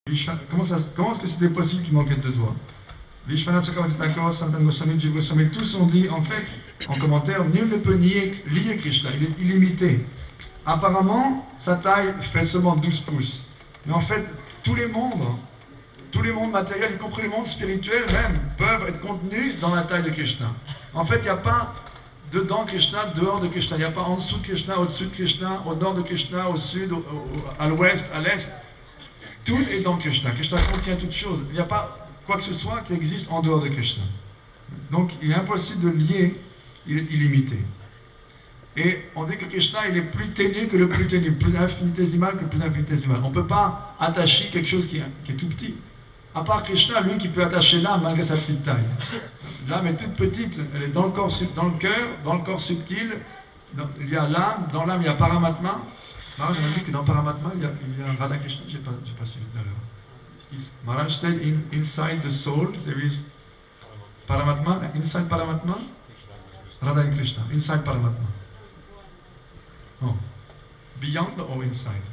Comment est-ce que c'était possible qu'il manquait deux doigts? Vishwanath Chakravarti, Sanatana Goswami, Jiva Goswami, tous ont dit, en fait, en commentaire, nul ne peut lier Krishna, il est illimité. Apparemment, sa taille fait seulement 12 pouces. Mais en fait, tous les mondes matériels, y compris le monde spirituel même, peuvent être contenus dans la taille de Krishna. En fait, il n'y a pas dedans Krishna, dehors de Krishna. Il n'y a pas en dessous de Krishna, au-dessus de Krishna, au nord de Krishna, au sud, à l'ouest, à l'est. Tout est dans Krishna. Krishna contient toutes choses. Il n'y a pas quoi que ce soit qui existe en dehors de Krishna. Donc, il est impossible de lier, il est illimité. Et on dit que Krishna, il est plus ténu que le plus ténu, plus infinitésimal que le plus infinitésimal. On ne peut pas attacher quelque chose qui est tout petit. À part Krishna, lui qui peut attacher l'âme malgré sa petite taille. L'âme est toute petite, elle est dans le corps, dans le cœur, dans le corps subtil. Il y a l'âme, dans l'âme il y a Paramatma. Maharaj a dit que dans Paramatma il y a Radha Krishna, je n'ai pas suivi tout à l'heure. Maharaj said inside the soul there is Paramatma, inside Paramatma, Radha and Krishna, inside Paramatma. Non. Beyond or inside?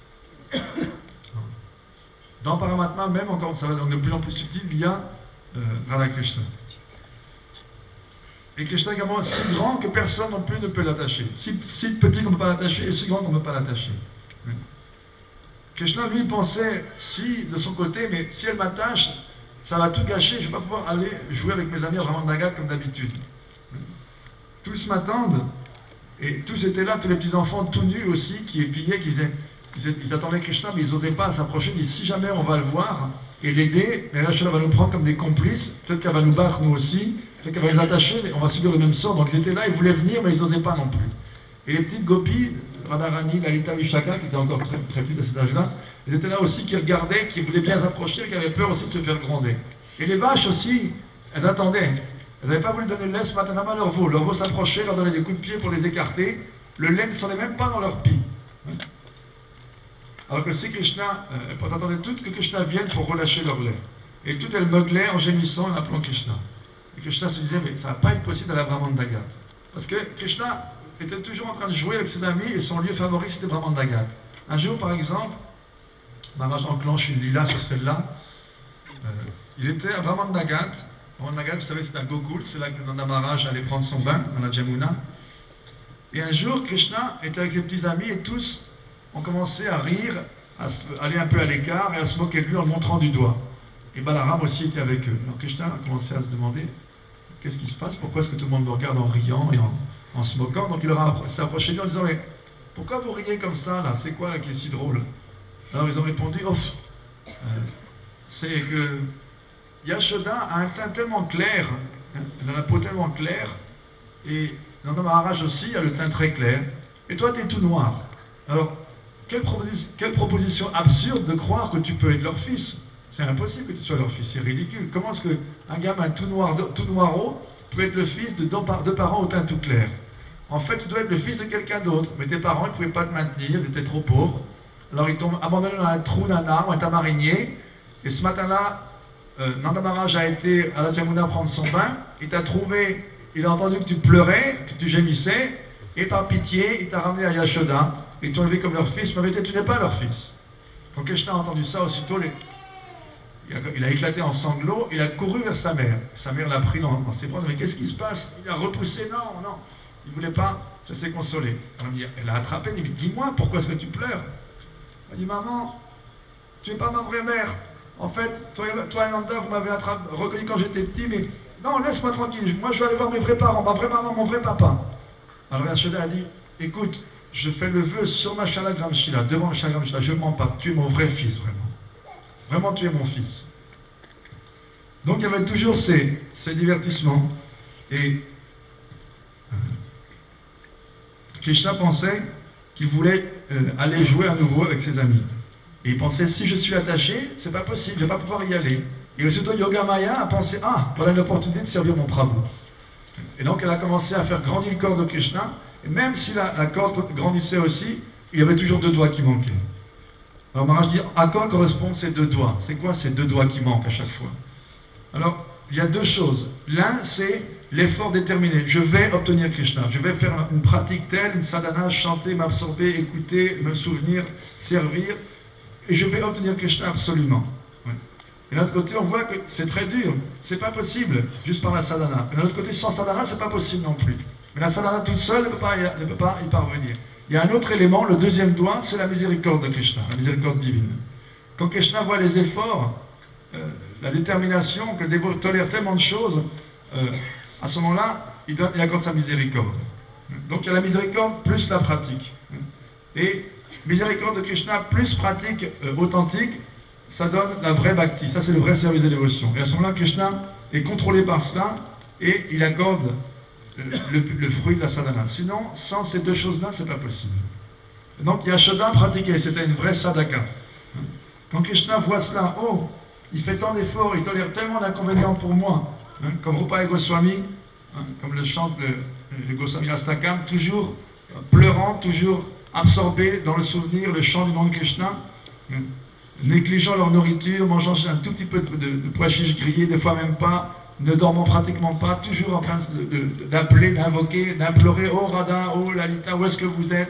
Dans Paramatma, même encore, ça va donc de plus en plus subtil, il y a Radha Krishna. Et Krishna est également si grand que personne non plus ne peut l'attacher. Si petit qu'on ne peut pas l'attacher et si grand qu'on ne peut pas l'attacher. Krishna, lui, pensait si de son côté, mais si elle m'attache, ça va tout gâcher, je ne vais pas pouvoir aller jouer avec mes amis à Ramandagat comme d'habitude. Tous m'attendent, et tous étaient là, tous les petits-enfants tout nus aussi, qui épiaient, ils attendaient Krishna, mais ils n'osaient pas s'approcher, ils disaient si jamais on va le voir et l'aider, mais Rachel va nous prendre comme des complices, peut-être qu'elle va nous battre nous aussi, peut-être qu'elle va les attacher, on va subir le même sort. Donc ils étaient là, ils voulaient venir, mais ils n'osaient pas non plus. Et les petites gopis, Radharani, Lalita Vishaka, qui étaient encore très, très petites à cet âge-là, ils étaient là aussi, qui regardaient, qui voulaient bien s'approcher, qui avaient peur aussi de se faire gronder. Et les vaches aussi, elles attendaient. Elles n'avaient pas voulu donner le lait ce matin à leur veau. Leur veau s'approchait, leur donnait des coups de pied pour les écarter. Le lait ne s'en est même pas dans leur pie. Alors que si Krishna, elles attendaient toutes que Krishna vienne pour relâcher leur lait. Et toutes elles meuglaient en gémissant en appelant Krishna. Et Krishna se disait, mais ça ne va pas être possible à la Brahmandagat. Parce que Krishna était toujours en train de jouer avec ses amis et son lieu favori c'était Brahmandagat. Un jour par exemple, Maharaj enclenche une lila sur celle-là. Il était à Brahmandagat. Brahmandagat, vous savez, c'est un Gokul, c'est là que Nanda Maharaj allait prendre son bain dans la Jamuna. Et un jour, Krishna était avec ses petits amis et tous ont commencé à rire, à aller un peu à l'écart et à se moquer de lui en le montrant du doigt. Et Balaram aussi était avec eux. Alors Krishna a commencé à se demander qu'est-ce qui se passe, pourquoi est-ce que tout le monde me regarde en riant et en se moquant. Donc il s'est approché de lui en disant mais pourquoi vous riez comme ça là, c'est quoi là qui est si drôle? Alors ils ont répondu c'est que Yashoda a un teint tellement clair, elle a la peau tellement claire, et Nanda Maharaj aussi a le teint très clair, et toi tu es tout noir. Alors quelle proposition absurde de croire que tu peux être leur fils. C'est impossible que tu sois leur fils, c'est ridicule. Comment est-ce qu'un gamin tout noiro peut être le fils de deux parents au teint tout clair? En fait, tu dois être le fils de quelqu'un d'autre, mais tes parents ne pouvaient pas te maintenir, ils étaient trop pauvres. Alors ils t'ont abandonné dans un trou d'un arbre, un tamarinier, et ce matin-là, Nanda Maharaj a été à la Jamuna prendre son bain, il t'a trouvé, il a entendu que tu pleurais, que tu gémissais, et par pitié, il t'a ramené à Yashoda, et ils t'ont élevé comme leur fils, mais en vérité, tu n'es pas leur fils. Quand Krishna a entendu ça, aussitôt, il a éclaté en sanglots, il a couru vers sa mère. Sa mère l'a pris dans ses bras, mais qu'est-ce qui se passe? Il a repoussé, non, il ne voulait pas, ça s'est consolé. Alors, elle a attrapé, elle dit, dis-moi, pourquoi est-ce que tu pleures? Elle dit, maman, tu n'es pas ma vraie mère. En fait, toi et Nanda, vous m'avez reconnu quand j'étais petit, mais non, laisse-moi tranquille, moi je vais aller voir mes vrais parents, ma vraie maman, mon vrai papa. Alors Yashoda a dit, écoute, je fais le vœu sur ma Shalagram Shila, devant ma Shalagram Shila, je ne mens pas, tu es mon vrai fils, vraiment. Vraiment, tu es mon fils. Donc il y avait toujours ces divertissements. Et Krishna pensait qu'il voulait aller jouer à nouveau avec ses amis. Et il pensait, si je suis attaché, c'est pas possible, je ne vais pas pouvoir y aller. Et aussitôt, Yogamaya a pensé, voilà une opportunité de servir mon Prabhu. Et donc elle a commencé à faire grandir le corps de Krishna. Et même si la corde grandissait aussi, il y avait toujours deux doigts qui manquaient. Alors Maharaj dit, à quoi correspondent ces deux doigts? C'est quoi ces deux doigts qui manquent à chaque fois? Alors, il y a deux choses. L'un, c'est l'effort déterminé. Je vais obtenir Krishna. Je vais faire une pratique telle, une sadhana, chanter, m'absorber, écouter, me souvenir, servir. et je vais obtenir Krishna absolument. Ouais. Et d'un autre côté, on voit que c'est très dur, c'est pas possible, juste par la sadhana. Mais d'un autre côté, sans sadhana, c'est pas possible non plus. Mais la sadhana toute seule ne peut pas y parvenir. Il y a un autre élément, le deuxième doigt, c'est la miséricorde de Krishna, la miséricorde divine. Quand Krishna voit les efforts, la détermination, que le dévot tolère tellement de choses, à ce moment-là, il accorde sa miséricorde. Donc il y a la miséricorde plus la pratique. Et miséricorde de Krishna plus pratique authentique, ça donne la vraie bhakti. Ça, c'est le vrai service de dévotion. Et à ce moment-là, Krishna est contrôlé par cela et il accorde le fruit de la sadhana. Sinon, sans ces deux choses-là, c'est pas possible. Donc Yashoda pratiquait, c'était une vraie sadhaka. Quand Krishna voit cela, oh, il fait tant d'efforts, il tolère tellement d'inconvénients pour moi, comme Rupa et Goswami, comme le chante le Goswami Astakam, toujours pleurant, toujours absorbé dans le souvenir, le chant du nom de Krishna, négligeant leur nourriture, mangeant un tout petit peu de pois chiches grillés, des fois même pas, ne dormant pratiquement pas, toujours en train d'appeler, d'invoquer, d'implorer, oh Radha, oh Lalita, où est-ce que vous êtes?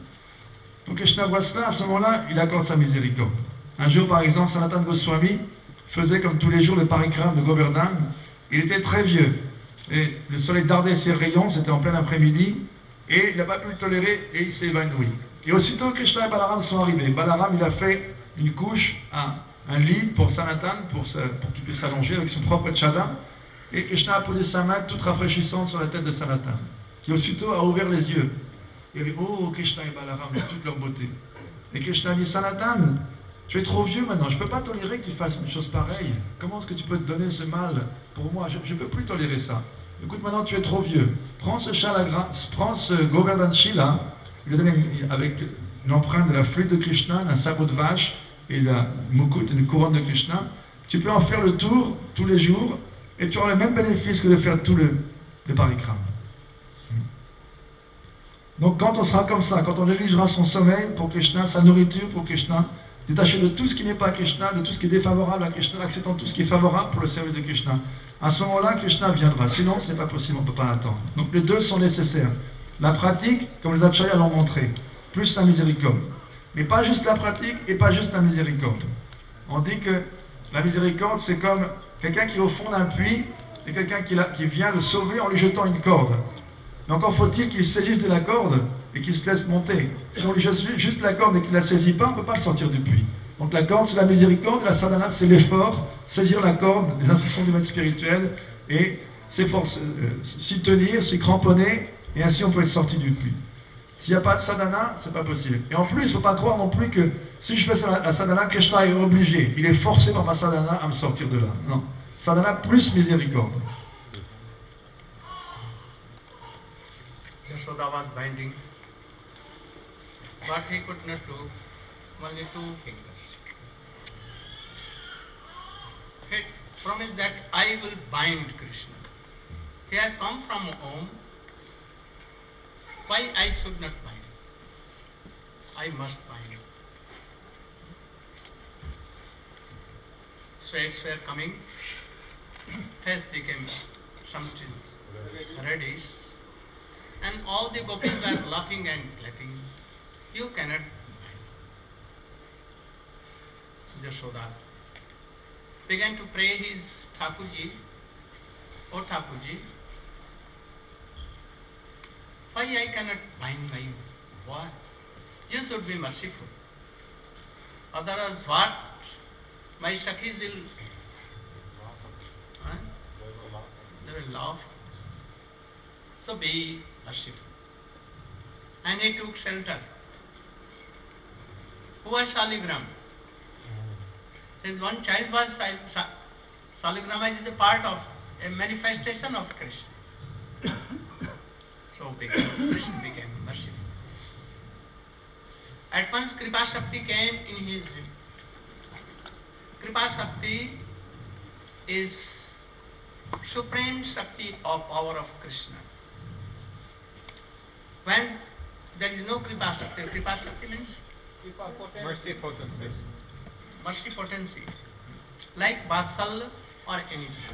Donc Krishna voit cela, à ce moment-là, il accorde sa miséricorde. Un jour, par exemple, Sanatana Goswami faisait comme tous les jours le parikram de Govardhan. Il était très vieux. Et le soleil dardait ses rayons, c'était en plein après-midi, et il n'a pas pu le tolérer, et il s'est évanoui. Et aussitôt, Krishna et Balaram sont arrivés. Balaram, il a fait une couche, un lit pour Sanatana, pour qu'il puisse s'allonger avec son propre tchada. Et Krishna a posé sa main toute rafraîchissante sur la tête de Sanatana, qui aussitôt a ouvert les yeux. Il a dit, oh, Krishna et Balaram, de toute leur beauté. Et Krishna a dit, Sanatana, tu es trop vieux maintenant, je ne peux pas tolérer que tu fasses une chose pareille. Comment est-ce que tu peux te donner ce mal pour moi? Je ne peux plus tolérer ça. Écoute, maintenant tu es trop vieux. Prends ce Govardhan Shila, il a donné avec une empreinte de la flûte de Krishna, un sabot de vache et la mukut, une couronne de Krishna. Tu peux en faire le tour tous les jours et tu auras le même bénéfice que de faire tout le parikram. Donc quand on sera comme ça, quand on négligera son sommeil pour Krishna, sa nourriture pour Krishna, détaché de tout ce qui n'est pas Krishna, de tout ce qui est défavorable à Krishna, acceptant tout ce qui est favorable pour le service de Krishna. À ce moment-là, Krishna viendra. Sinon, ce n'est pas possible, on ne peut pas attendre. Donc les deux sont nécessaires. La pratique, comme les acharyas l'ont montré, plus la miséricorde. Mais pas juste la pratique et pas juste la miséricorde. On dit que la miséricorde, c'est comme quelqu'un qui est au fond d'un puits et quelqu'un qui vient le sauver en lui jetant une corde. Mais encore faut-il qu'il saisisse de la corde et qu'il se laisse monter. Si on lui jette juste la corde et qu'il ne la saisit pas, on ne peut pas le sortir du puits. Donc la corde, c'est la miséricorde, la sadhana, c'est l'effort, saisir la corde, les instructions du maître spirituel, et s'y tenir, s'y cramponner, et ainsi on peut être sorti du puits. S'il n'y a pas de sadhana, c'est pas possible. Et en plus, il ne faut pas croire non plus que si je fais la sadhana, Krishna est obligé, il est forcé par ma sadhana à me sortir de là. Non. Sadhana plus miséricorde. Yashoda was binding, but he could not do only 2 fingers. He promised that I will bind Krishna. He has come from home. Why I should not bind? I must bind. Sweats were coming. Face became something reddish. And all the gopis were laughing and clapping. You cannot bind. Yashoda began to pray his Thakurji, O Thakurji, why I cannot bind my boy? You should be merciful. Otherwise, what? My Sakhis will, they will laugh. So be merciful. And he took shelter. Who was Shaligram? His one child was Shaligrama, is a part of a manifestation of Krishna. So Krishna became merciful. At once Kripa Shakti came in his will. Kripa Shakti is supreme Shakti or power of Krishna. When there is no Kripa Shakti means mercy potency. Mercy potency, like Vasal or anything.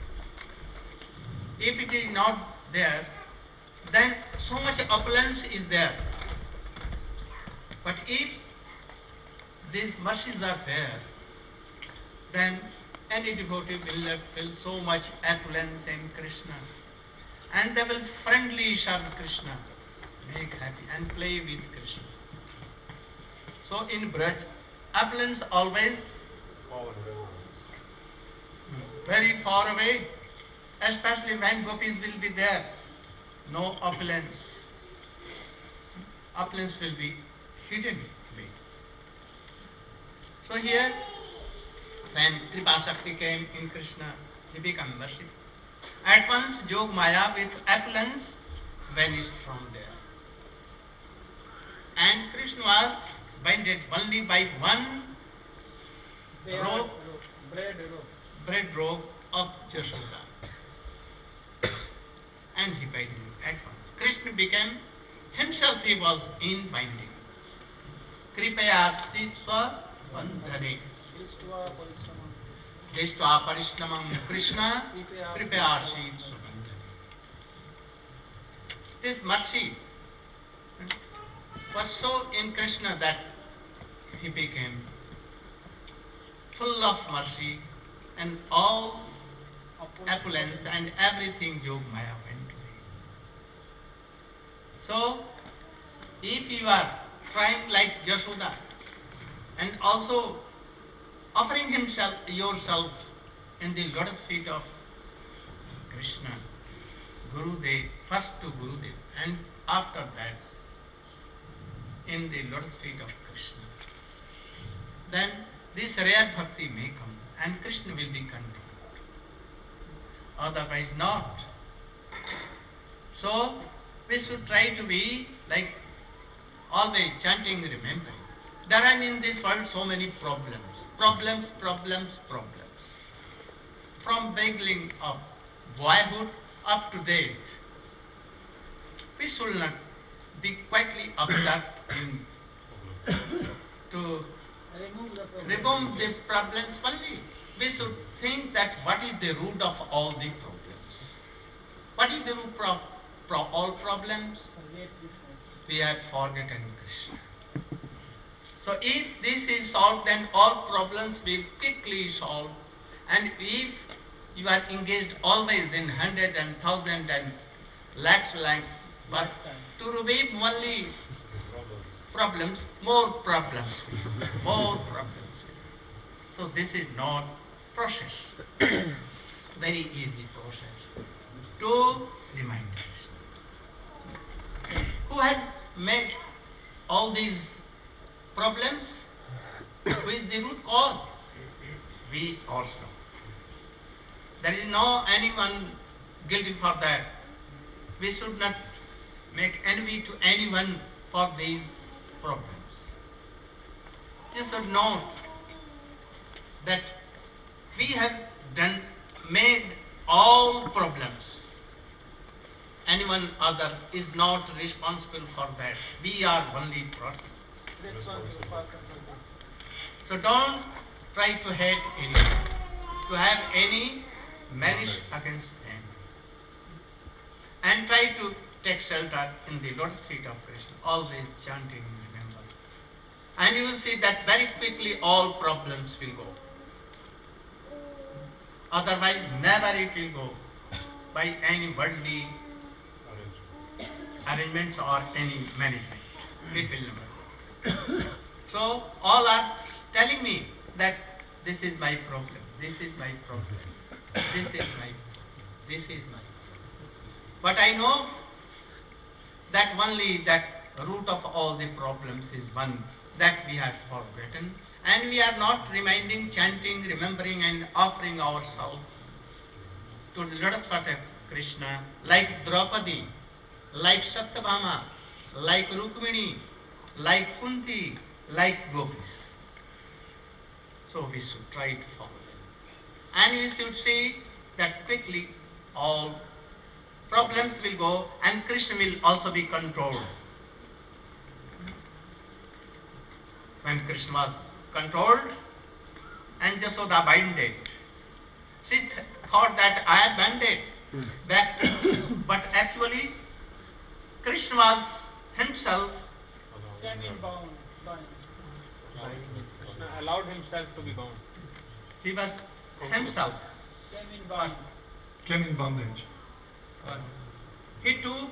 If it is not there, then so much opulence is there. But if these mercies are there, then any devotee will feel so much affluence in Krishna, and they will friendly serve Krishna, make happy and play with Krishna. So in Braj, affluence always very far away, especially when gopis will be there. No opulence. Opulence will be hidden away. So here, when Kripa Shakti came in Krishna, he became merciful. At once, Jog Maya with opulence vanished from there. And Krishna was binded only by one rope, bread rope of Jashoda. And he binded at once. Krishna became, himself he was in binding. Kripaya Sitsva Bandhane. Drishtva Parishramam Krishna Kripaya Sitsva Bandhane. This mercy was so in Krishna that he became full of mercy, and all opulence and everything Jog Maya went away. So, if you are trying like Jashoda and also offering yourself in the lotus feet of Krishna, Gurudev, first to Gurudev and after that in the lotus feet of Krishna, then this rare bhakti may come and Krishna will be controlled. Otherwise not. So we should try to be like always chanting, remembering. There are in this world so many problems. From beginning of boyhood up to date. We should not be quietly absorbed in to remove the problems only. We should think that what is the root of all the problems. What is the root of all problems? We have forgotten Krishna. So if this is solved, then all problems will quickly solve. And if you are engaged always in 100 and 1,000 and lakhs, but to remove only problems, more problems. So this is not process, very easy process to remind us. Who has made all these problems? Who is the root cause? We ourselves. There is no anyone guilty for that. We should not make envy to anyone for these problems. You should know that we have made all problems. Anyone other is not responsible for that. We are only product. So don't try to hate anyone, to have any malice against them. And try to take shelter in the lotus feet of Krishna, always chanting, remember. And you will see that very quickly all problems will go. Otherwise, never it will go by any worldly arrangements or any management. It will never go. So, all are telling me that this is my problem, this is my problem, this is my. But I know that only that root of all the problems is one that we have forgotten, and we are not reminding, chanting, remembering and offering ourselves to the lotus feet of Krishna, like Draupadi, like Satyabhama, like Rukmini, like Kunti, like Gopis. So we should try to follow them. And we should see that quickly all problems will go and Krishna will also be controlled. When Krishna was controlled and Jashoda binded, she thought that I have banded back to her. But actually Krishna was himself allowed himself to be bound. He was himself. Came in bondage. He took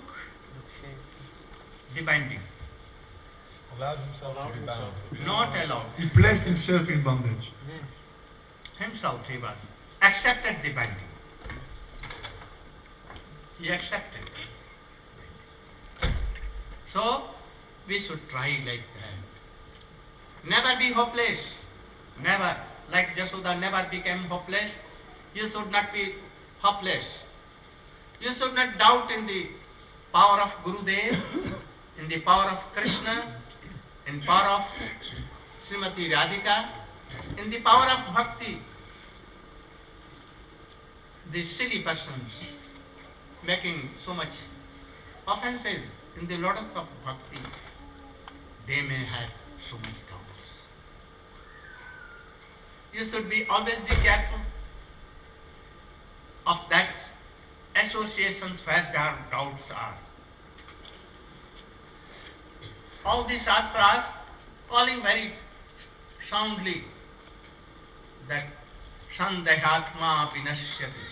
the binding. Allowed himself to be bound. Not allowed. He placed himself in bondage. Himself he was. Accepted the binding. He accepted. So, we should try like that. Never be hopeless. Never. Like Jasoda never became hopeless. You should not be hopeless. You should not doubt in the power of Gurudev, in the power of Krishna, in the power of Srimati Radhika, in the power of Bhakti. The silly persons making so much offenses in the lotus of Bhakti, they may have so many doubts. You should be always be careful of that associations where their doubts are. All the Shastras calling very soundly that Sandehatma Vinashyati.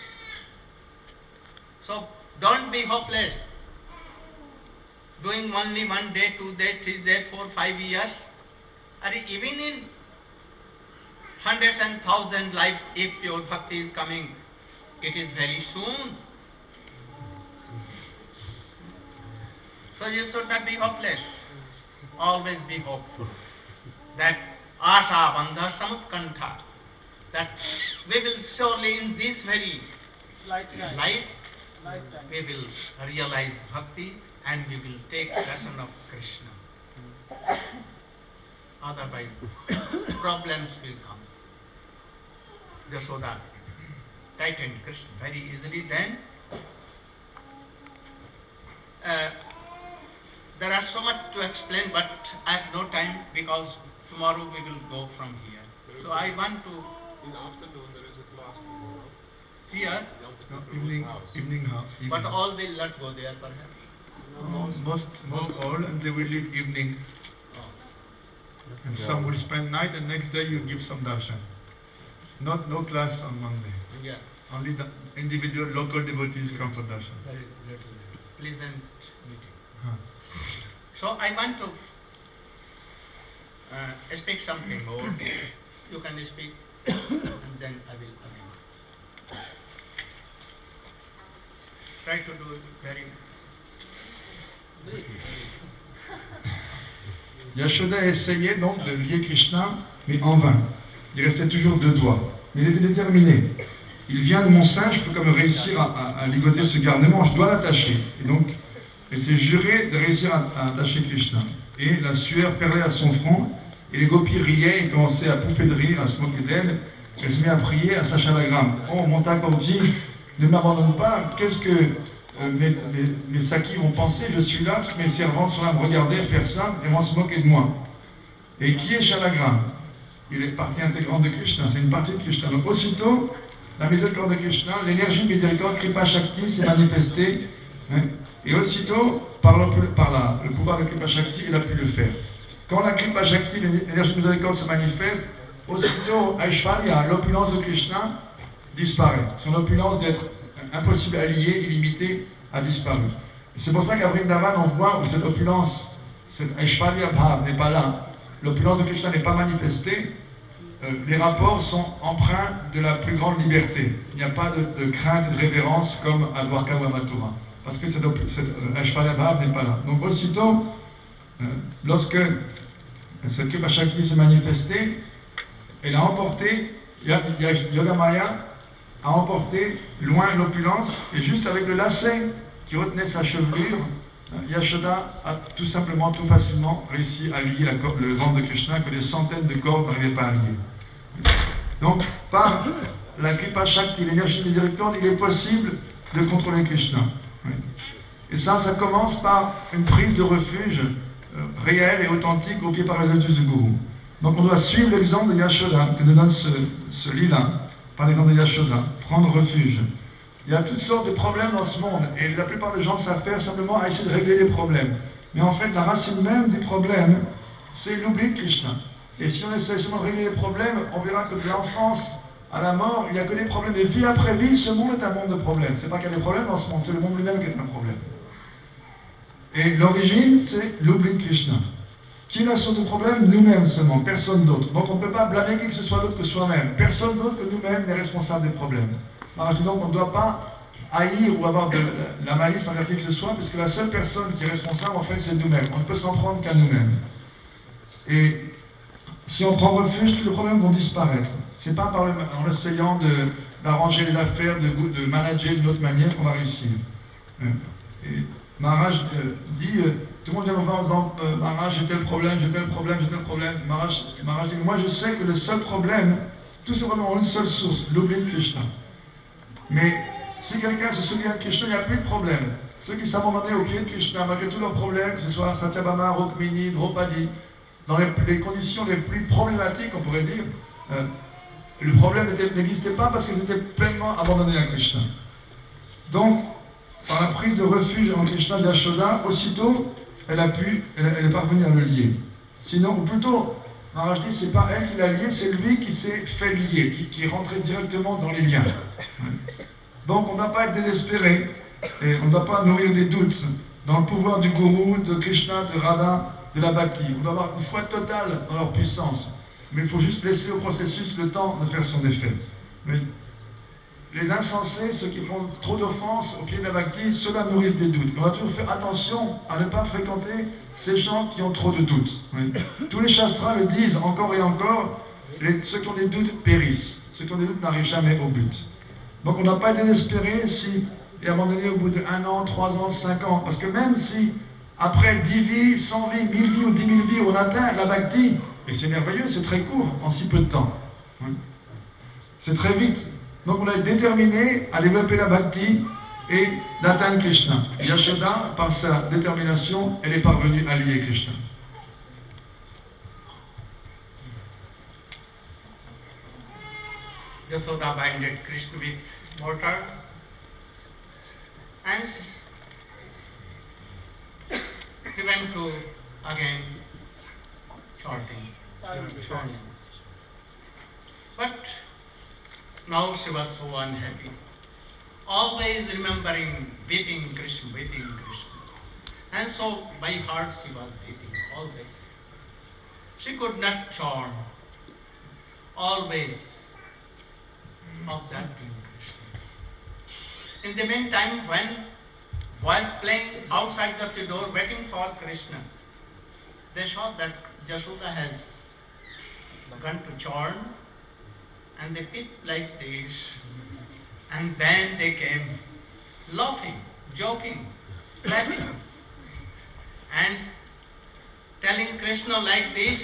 So don't be hopeless. Doing only 1 day, 2 days, 3 days, 4, 5 years, or even in hundreds and thousands lives, if pure bhakti is coming, it is very soon. So you should not be hopeless. Always be hopeful. That Asha Bandha Samutkantha, that we will surely in this very life, we will realize bhakti and we will take lesson of Krishna. Otherwise, problems will come. Jasoda tightened Krishna very easily. Then there are so much to explain, but I have no time because tomorrow we will go from here. So I want to. In the afternoon there is a class tomorrow. Here, Evening house. but all will not go there perhaps. Most all, and they will leave evening. And some will spend night, and next day you give some darshan. No class on Monday. Yeah, Only the individual local devotees come for darshan. very pleasant meeting. Huh. So I want to speak something more. You can speak, and then I will again. Try to do it very. Yashoda essayait donc de lier Krishna, mais en vain. Il restait toujours 2 doigts. Mais il était déterminé. Il vient de mon sein, je peux quand même réussir à ligoter ce garnement, je dois l'attacher. Et donc, elle s'est jurée de réussir à attacher Krishna. Et la sueur perlait à son front, et les gopis riaient et commençaient à pouffer de rire, à se moquer d'elle. Elle se met à prier à sa chalagram. Oh, mon Thakurji, ne m'abandonne pas, qu'est-ce que mes sakis vont penser, je suis là, toutes mes servantes sont là à me regarder, faire ça, et vont se moquer de moi. Et qui est Shalagram? Il est partie intégrante de Krishna, c'est une partie de Krishna. Donc aussitôt, la miséricorde de Krishna, l'énergie de miséricorde, Kripa Shakti s'est manifestée, hein, et aussitôt, par le pouvoir de Kripa Shakti, il a pu le faire. Quand la Kripa Shakti, l'énergie de miséricorde se manifeste, aussitôt Aishwarya, l'opulence de Krishna, disparaît. Son opulence d'être impossible à lier, illimitée, a disparu. C'est pour ça qu'à Vrindavan, on voit où cette opulence, cette Aishwarya Bhav n'est pas là, l'opulence de Krishna n'est pas manifestée, les rapports sont empreints de la plus grande liberté. Il n'y a pas de crainte et de révérence comme à Dwarka ou à Mathura, parce que cette Aishwarya Bhav n'est pas là. Donc aussitôt, lorsque cette Kripa Shakti s'est manifestée, elle a emporté, Yogamaya a emporté loin l'opulence, et juste avec le lacet qui retenait sa chevelure, Yashoda a tout simplement, tout facilement réussi à lier le ventre de Krishna que des centaines de cordes n'arrivaient pas à lier. Donc, par la Kripa Shakti, l'énergie de miséricorde, il est possible de contrôler Krishna. Et ça commence par une prise de refuge réelle et authentique au pied par les du Guru. Donc on doit suivre l'exemple de Yashoda, que nous donne ce lila, par l'exemple de Yashoda, prendre refuge. Il y a toutes sortes de problèmes dans ce monde, et la plupart des gens s'affairent simplement à essayer de régler les problèmes. Mais en fait, la racine même du problème, c'est l'oubli de Krishna. Et si on essaie seulement de régler les problèmes, on verra que de l'enfance à la mort, il n'y a que des problèmes. Et vie après vie, ce monde est un monde de problèmes. C'est pas qu'il y a des problèmes dans ce monde, c'est le monde lui-même qui est un problème. Et l'origine, c'est l'oubli de Krishna. Qui a son problème? Nous-mêmes seulement, personne d'autre. Donc on ne peut pas blâmer qui que ce soit d'autre que soi-même. Personne d'autre que nous-mêmes n'est responsable des problèmes. Alors donc on ne doit pas haïr ou avoir de la malice envers qui que ce soit, parce que la seule personne qui est responsable, en fait, c'est nous-mêmes. On ne peut s'en prendre qu'à nous-mêmes. Et si on prend refuge, tous les problèmes vont disparaître. C'est pas en essayant d'arranger les affaires, de manager d'une autre manière qu'on va réussir. Et Maharaj dit, tout le monde vient me voir en disant, Maharaj, j'ai tel problème, j'ai tel problème, j'ai tel problème. Maharaj dit, moi je sais que le seul problème, tous ces problèmes ont une seule source, l'oubli de Krishna. Mais si quelqu'un se souvient de Krishna, il n'y a plus de problème. Ceux qui s'abandonnent au pied de Krishna, malgré tous leurs problèmes, que ce soit Satyabhama, Rukmini, Draupadi, dans les conditions les plus problématiques, on pourrait dire, le problème n'existait pas parce qu'ils étaient pleinement abandonnés à Krishna. Donc, par la prise de refuge en Krishna d'Yashoda, aussitôt, elle est parvenue à le lier. Sinon, ou plutôt, Maharaj dit, c'est pas elle qui l'a lié, c'est lui qui s'est fait lier, qui est rentré directement dans les liens. Donc, on ne doit pas être désespéré, et on ne doit pas nourrir des doutes dans le pouvoir du gourou, de Krishna, de Radha, de la bhakti. On doit avoir une foi totale dans leur puissance. Mais il faut juste laisser au processus le temps de faire son effet. Mais les insensés, ceux qui font trop d'offenses au pied de la bhakti, ceux-là nourrissent des doutes. On va toujours faire attention à ne pas fréquenter ces gens qui ont trop de doutes. Oui. Tous les shastras le disent encore et encore, ceux qui ont des doutes périssent. Ceux qui ont des doutes n'arrivent jamais au but. Donc on n'a pas été désespéré si, et à un moment donné, au bout de 1 an, 3 ans, 5 ans, parce que même si après 10 vies, 100 vies, 1000 vies ou 10 000 vies, on atteint la bhakti, et c'est merveilleux, c'est très court, en si peu de temps. Oui. C'est très vite. Donc on est déterminé à développer la bhakti et d'atteindre Krishna. Yashoda, par sa détermination, elle est parvenue à lier Krishna. Yashoda binded Krishna with mortar and he went to again shorting. But now she was so unhappy, always remembering, weeping Krishna. And so by heart she was weeping always. She could not chant, always observing Krishna. In the meantime, when was playing outside of the door waiting for Krishna, they saw that Yashoda has begun to chant, and they peeped like this, and then they came laughing, joking, clapping, and telling Krishna like this,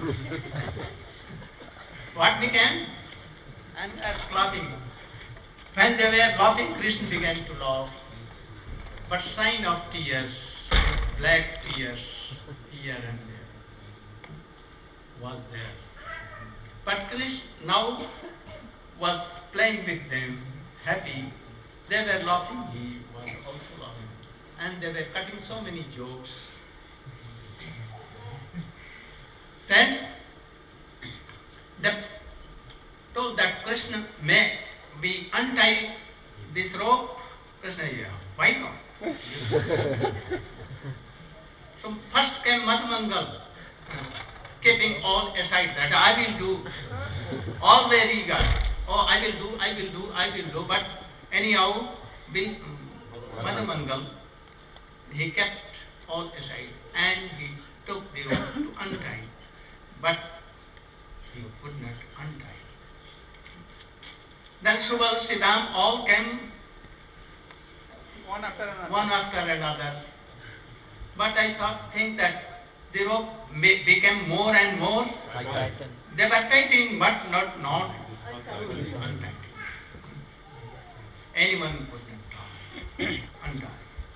what became? And clapping. When they were laughing, Krishna began to laugh. But sign of tears, black tears, here and there, was there. But Krishna now was playing with them, happy. They were laughing, he was also laughing. And they were cutting so many jokes. Then they told that Krishna, may we untie this rope? Krishna, yeah, why not? So first came Madhumangal, keeping all aside that I will do, all very eager. Oh, I will do, but anyhow, Madhumangal, he kept all aside and he took the rope to untie, but he could not untie. Then Subal, Siddham all came one after another. But I think that the rope became more and more. They were tightening, but not untightening. Anyone could not untie.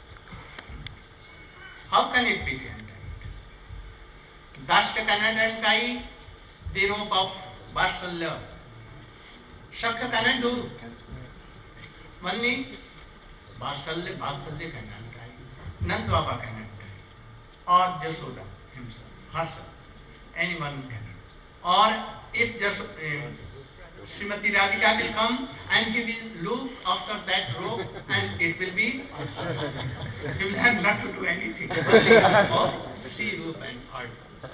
How can it be untied? Dasya cannot untie the rope of Vatsalya. Shakya cannot do. Only Vatsalya cannot untie. Nand Baba cannot untie. Or Jasoda himself, herself. Anyone cannot. Or if just Srimati Radhika will come and he will look after that rope and it will be, he will have not to do anything. Only for see rope and heart.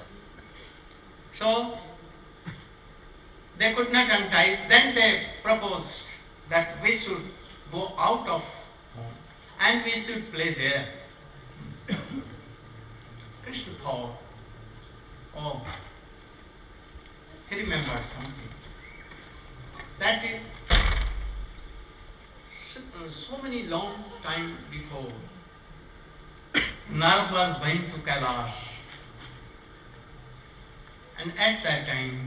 So, they could not untie. Then they proposed that we should go out of home and we should play there. Krishna thought, oh, he remembered something. That is, so many long time before, Narad was going to Kailash. And at that time,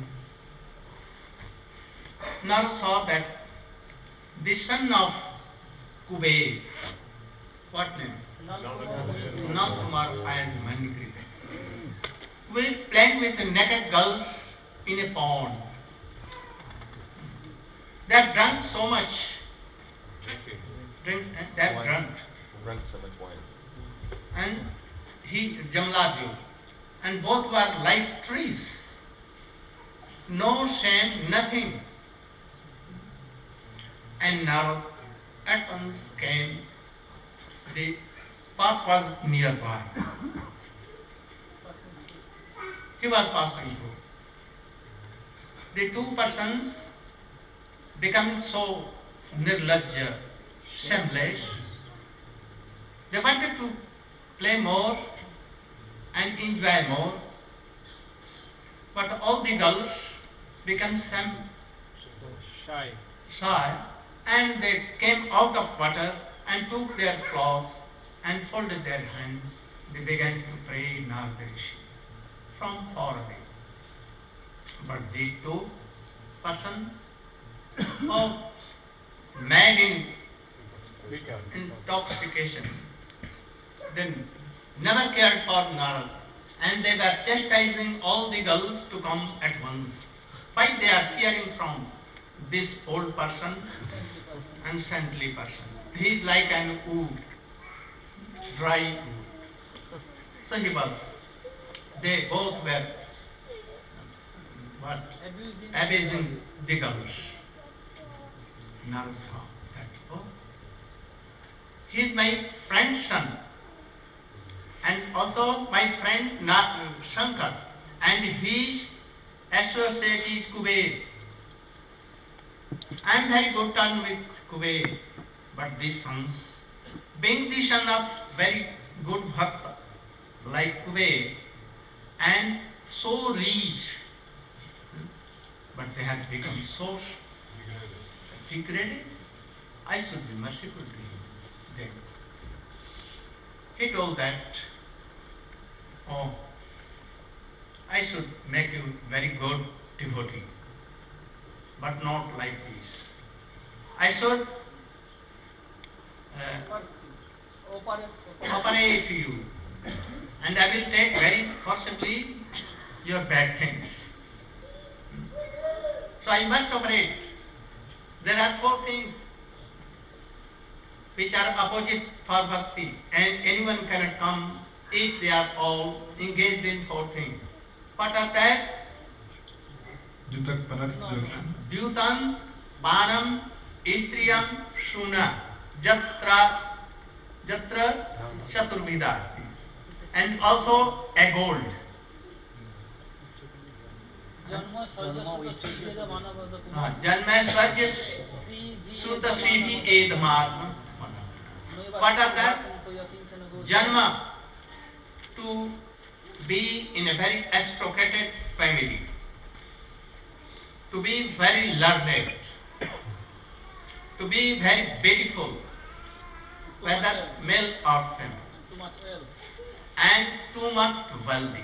Narad saw that the son of Kuber, what name? Nalkumar and Manikrita, were playing with naked girls in a pond. They have drunk so much. They have drunk. Drunk so much wine. And he, Jamalaju, and both were like trees. No shame, nothing. And now at once came, the path was nearby. He was passing through. The two persons becoming so nirlajja, shameless, they wanted to play more and enjoy more, but all the girls became shy, and they came out of water and took their clothes and folded their hands. They began to pray Narada Rishi from far away. But these two persons, mad in intoxication, they never cared for Narada, and they were chastising all the girls to come at once. Why they are fearing from this old person and saintly person? He is like an wood, dry wood. So he was. They both were abusing the girls. Narada saw that, oh, he is my friend's son, and also my friend Shankar, and his associate is Kuber. I am very good turn with Kuber, but these sons, being the son of very good bhakta like Kuber, and so rich, but they have become so degraded, I should be merciful to them. He told that, oh, I should make you very good devotee, but not like this. I should operate you, and I will take very forcibly your bad things. So I must operate. There are 4 things which are opposite for bhakti, and anyone cannot come if they are all engaged in 4 things. What are that? Dyutam, Banam, Istriyam, Shuna, Jatra Chaturvida, and also a gold. Janma Swarya Sutta Siddhi Edmarma. What are that? Janma, to be in a very aristocratic family, to be very learned, to be very beautiful, whether male or female, and too much wealthy.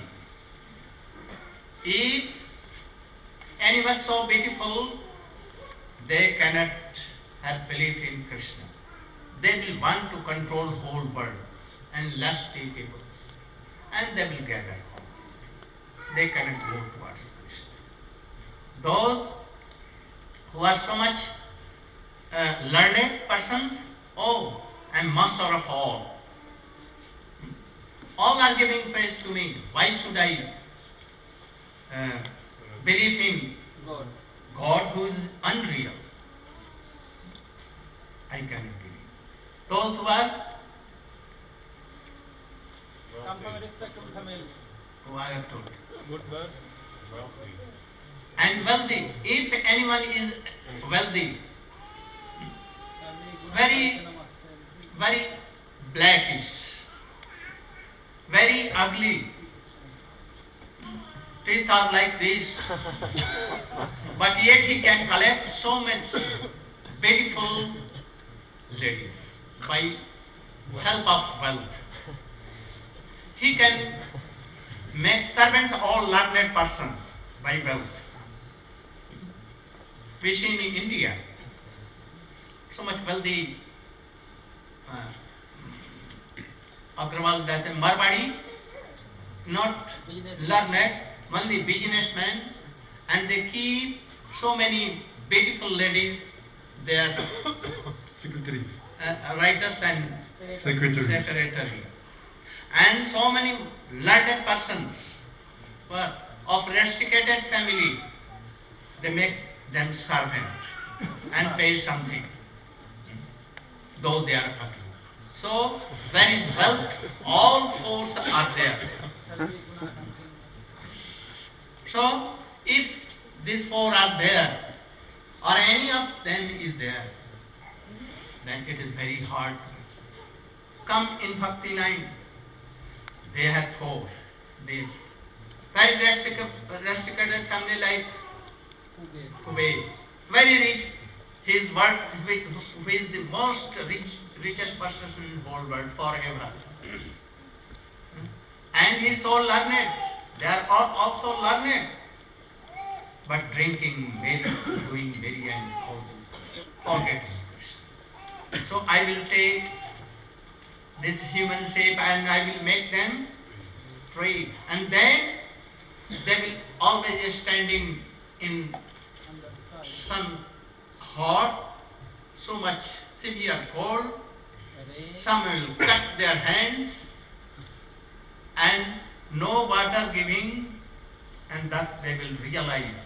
If anyone so beautiful, they cannot have belief in Krishna. They will want to control whole world and lusty people, and they will gather home. They cannot go towards Krishna. Those who are so much learned persons, oh, I am master of all. All are giving praise to me. Why should I belief in God who is unreal. I cannot believe. Those who are who I have told. Good birth, wealthy. And wealthy. If anyone is wealthy, very, very blackish, very ugly, teeth are like this, but yet he can collect so much beautiful ladies by help of wealth. He can make servants all learned persons by wealth. We see in India so much wealthy Agrawal, that Marwadi, not learned, only businessmen, and they keep so many beautiful ladies, they are Secretary. writers and secretary. And so many learned persons of rusticated family, they make them servant and pay something, though they are ugly. So, where is wealth? All fours are there. So, if these four are there, or any of them is there, then it is very hard. Come in Bhakti 9, they had four. This very rusticated family like Kubeir, very rich. His work who is the most richest person in the whole world forever. And he is so learned. They are all also learned. But drinking, doing very and all this, forgetting Krishna. So I will take this human shape and I will make them free. And then they will always standing in sun hot, so much severe cold. Some will cut their hands and no water giving, and thus they will realize.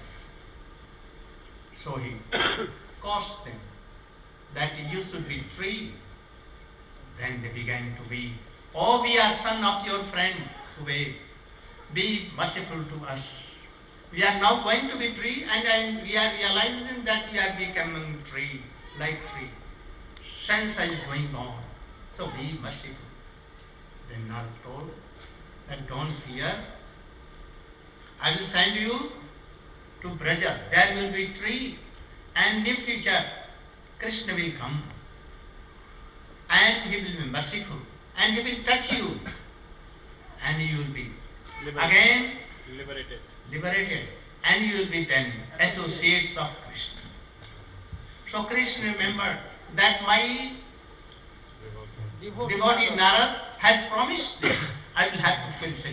So he caused them that you should be free. Then they began to be, oh, we are son of your friend, Kubeir. Be merciful to us. We are now going to be tree, and we are realizing that we are becoming tree, like tree. Sense is going on. So be merciful. Then Narad told that don't fear. I will send you to Braja. There will be tree, and in future Krishna will come, and he will be merciful, and he will touch you, and you will be again liberated, and you will be then associates of Krishna. So Krishna remembered that my devotee Narad has promised this, I will have to fulfill.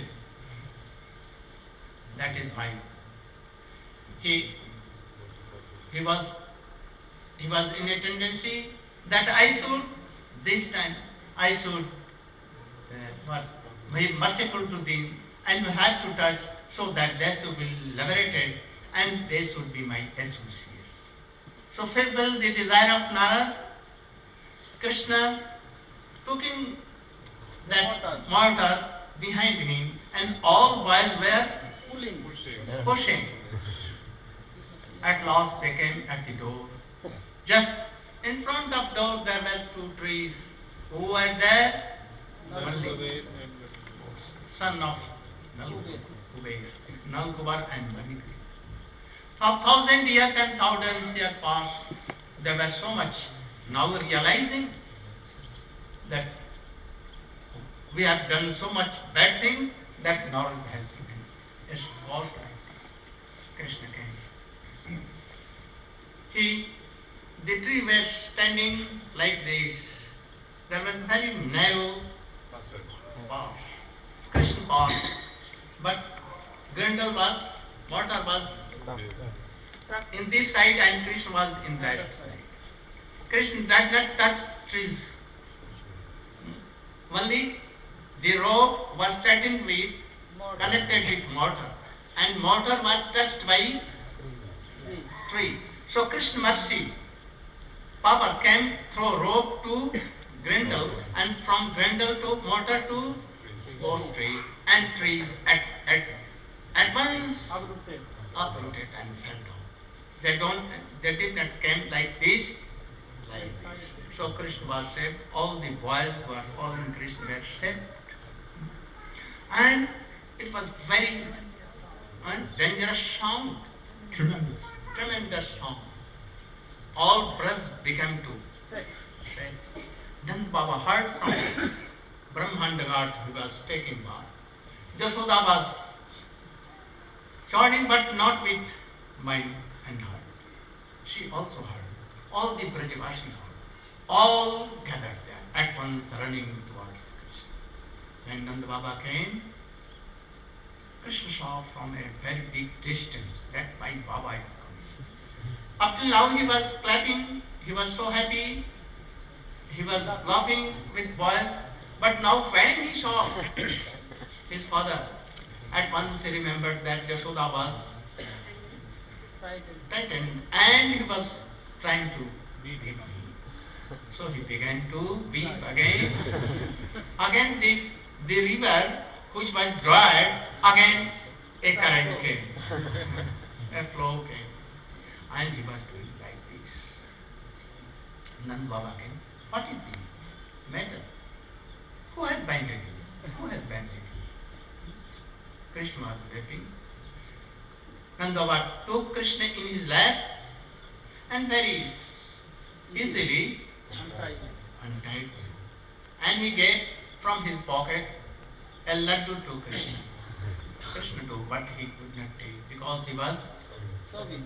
That is why he was in a tendency that I should, this time, I should be merciful to them and have to touch so that they should be liberated and they should be my associates. So fulfill the desire of Narad. Krishna took in that mortar behind him and all boys were pushing. At last they came at the door. Just in front of door there were two trees. Who were there? Only son of Nalkubar and Manikri. For 1,000 years and 1,000 years passed, there were so much. Now realizing that we have done so much bad things that knowledge has given. It's caused like Krishna came. The tree was standing like this. There was very narrow path. Krishna path. But Grendel was, water was in this side and Krishna was in that side. Krishna did not touch trees. Only the rope was starting with, connected with mortar. and mortar was touched by tree. So Krishna mercy power came through rope to grindle, and from grindle to mortar to oak tree, and trees at once uprooted and fell down. They did not came like this, like this. So Krishna was saved. All the boys who were following Krishna were saved. And it was very dangerous sound. Tremendous sound. All breaths began to shake. Then Baba heard from Brahmanda God who was taking bath. Jasoda was shouting, but not with mind and heart. She also heard. All the Brajavashi heard. All gathered there at once, running towards Krishna. When Nanda Baba came, Krishna saw from a very big distance that my Baba is coming. Up till now he was clapping, he was so happy, he was laughing with boy, but now when he saw his father, at once he remembered that Jasoda was frightened and he was trying to beat him. So he began to weep again. Again the river which was dried, again a current came, a flow came, and he was doing like this. Nanda Baba came. What is the matter? Who has banded you? Who has banded you? Krishna was weeping. Nanda Baba took Krishna in his lap and very easily untied him. And he gave from his pocket a laddu to Krishna. Krishna took, but he could not take because he was so weak.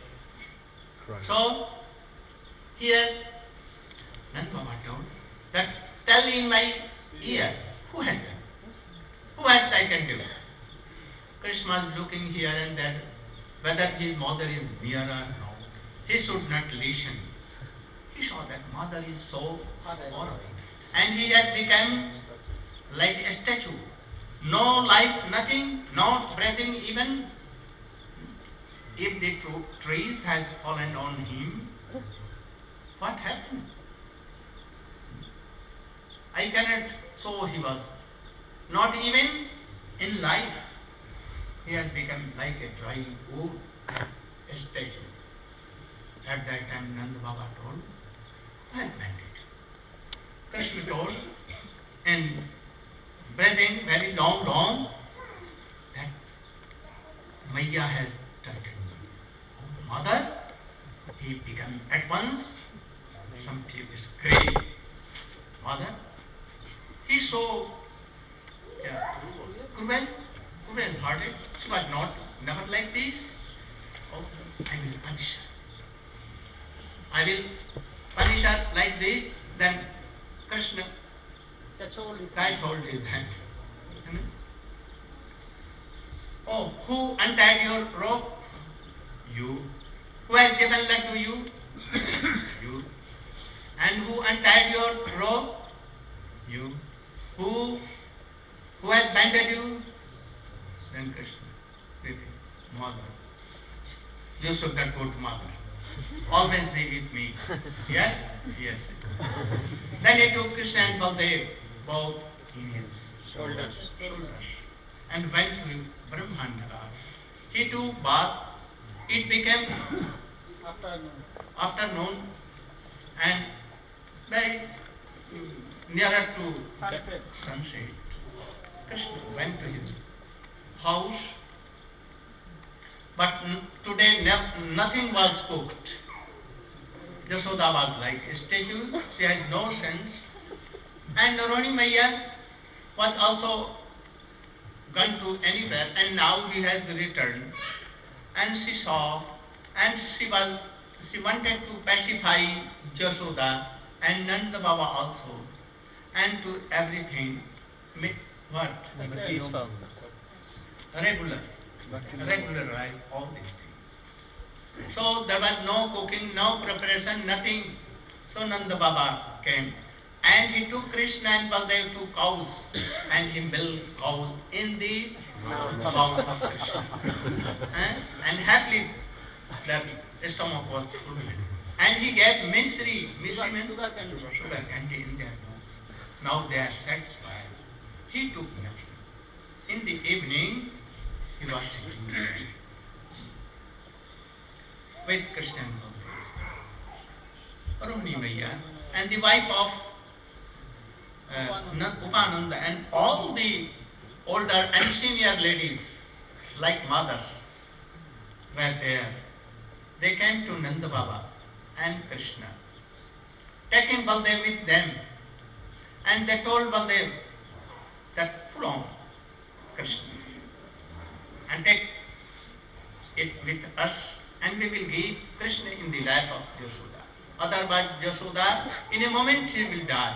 So here Nanda Baba told that, tell in my ear, who has done? Who has taken you? Krishna was looking here and there, whether his mother is near or not. He should not listen. He saw that mother is so far away. And he has become like a statue. No life, nothing, not breathing even. If the trees has fallen on him, what happened? I cannot. So he was not even in life. He has become like a dry wood, a statue. At that time Nanda Baba told, who has meant it? Krishna told, and breathing very long, that Maya has touched me. Oh, mother, he became at once some people scream. Mother, he saw cruel-hearted. She was never like this. Oh, I will punish her. I will punish her like this. Then Krishna catch hold his hand. Oh, who untied your rope? You. Who has given that to you? You. And who untied your rope? You. Who has banded you? Then Krishna, with mother. You should not go to mother. Always be with me. Yes? Yes. Then he took Krishna and Baldev both in his shoulders and went to Brahmanda. He took bath. It became afternoon and very nearer to sunset. Krishna went to his house, but today nothing was cooked. Jasoda was like a statue, she had no sense. And Naroni Maya was also gone to anywhere, and now he has returned. And she saw, and she wanted to pacify Jasoda and Nanda Baba also, and to everything. What? Regular life, all these things. So there was no cooking, no preparation, nothing. So Nanda Baba came and he took Krishna and Baldev to cows and he milked cows in the mouth of Krishna. And happily the stomach was full. And he gave misery means sugar candy in their mouths. Now they are satisfied. He took milk. In the evening, he was sitting with Krishna and Baldev, Rohini Maiya, and the wife of Upananda, and all the older and senior ladies, like mothers, were there. They came to Nanda Baba and Krishna, taking Baldev with them, and they told Baldev that pull on Krishna and take it with us, and we will give Krishna in the lap of Yashoda. Otherwise Yashoda, in a moment she will die.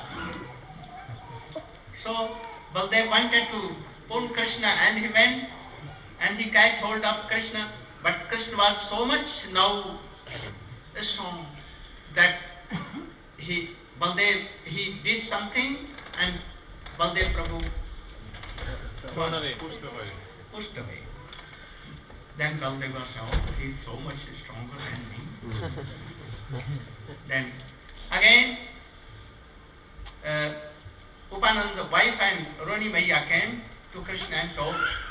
So Baldev wanted to pull Krishna, and he went and he catch hold of Krishna, but Krishna was so much now strong that Baldev did something, and Baldev Prabhu pushed away. Then Baldev was he is so much stronger than me. Then again Upananda wife and Rohini Maiya came to Krishna and told,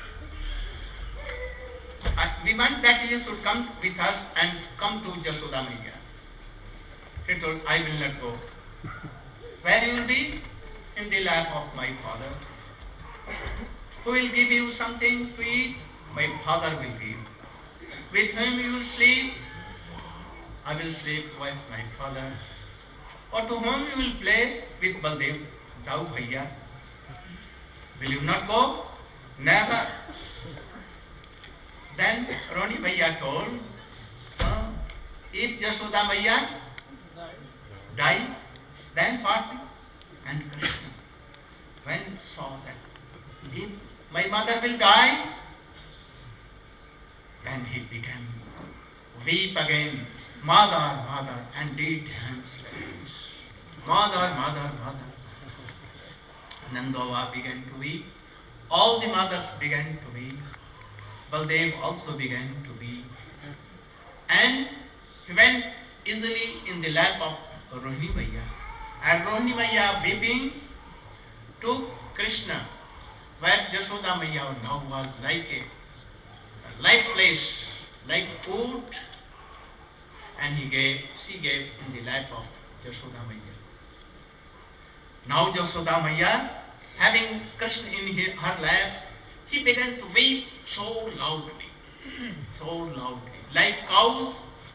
we want that you should come with us and come to Yashoda Maiya. He told, I will not go. Where you will be? In the lap of my father. Who will give you something to eat? My father will give. With whom you will sleep? I will sleep with my father. Or to whom you will play? With Baldev. Thou Bhaiya. Will you not go? Never. Then Rohini Maiya told, if Yashoda Maiya dies, then what? And Krishna, when saw that, if my mother will die, then he began weep again, mother, mother, and did hands like this. Mother, mother, mother. Nanda Baba began to weep. All the mothers began to weep. Baldev also began to weep. And he went easily in the lap of Rohini Maiya. And Rohini Maiya weeping took Krishna, where Yashoda Maiya now was like a lifeless, like wood, and she gave in the lap of Yashoda Maiya. Now Yashoda Maiya, having Krishna in her lap, he began to weep so loudly, like cows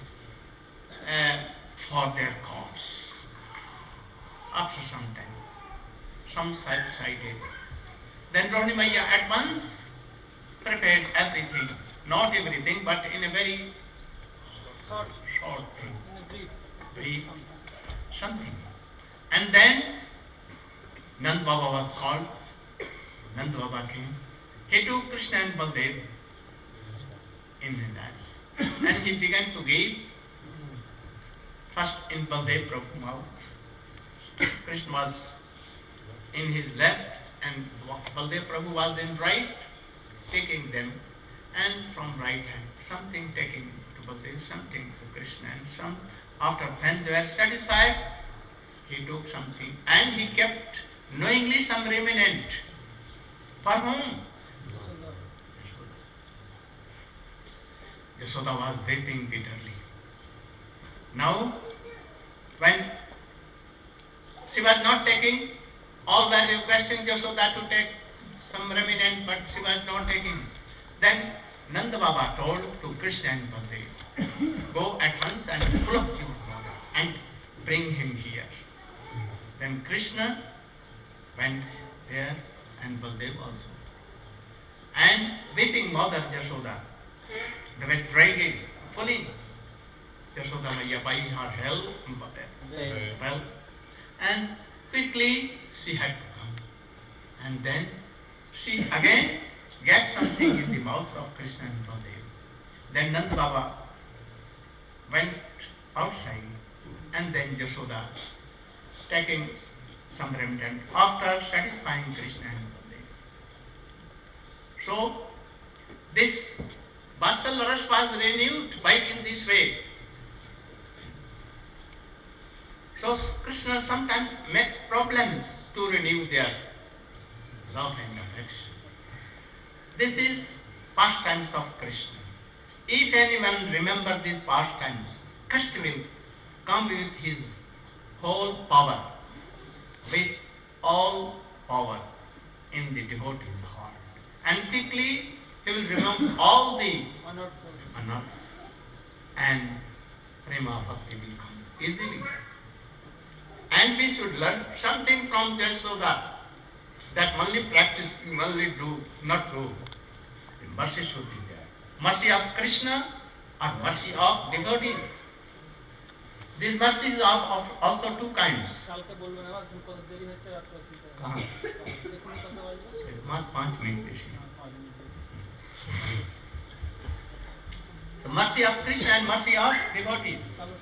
for their calves. After some time, some subsided. Then Rohini Maiya at once prepared everything, not everything, but in a very short thing, brief something. And then Nanda Baba was called. Nanda Baba came. He took Krishna and Baldev in his laps, and he began to give first in Baldev Prabhu's mouth. Krishna was in his left, and Baldev Prabhu was in right, taking them, and from right hand, something taking to Baldev, something to Krishna, and some, after when they were satisfied, he took something, and he kept knowingly some remnant. For whom? Yashoda was weeping bitterly. Now, when she was not taking, all were requesting Yashoda to take some remnant, but she was not taking. Then Nanda Baba told to Krishna and Baldev, go at once and pull up your brother and bring him here. Then Krishna went there and Baldev also. And weeping mother Yashoda, they were dragging, pulling Yashoda Maiya by her help, well, and quickly she had to come. And then she again get something in the mouth of Krishna and Baldev. Then Nanda Baba went outside, and then Yashoda taking some remnant after satisfying Krishna and Baldev. So this Vatsal Rasa was renewed by in this way. So Krishna sometimes met problems to renew their love and affection. This is pastimes of Krishna. If anyone remember these pastimes, Krishna will come with his whole power, with all power in the devotee's heart. And quickly he will remember all the anarthas and prema bhakti will come easily. And we should learn something from Jashoda, that only practice, only do, not do. Mercy should be there. Mercy of Krishna or mercy of devotees. These mercies are of also two kinds. The mercy of Krishna and mercy of devotees.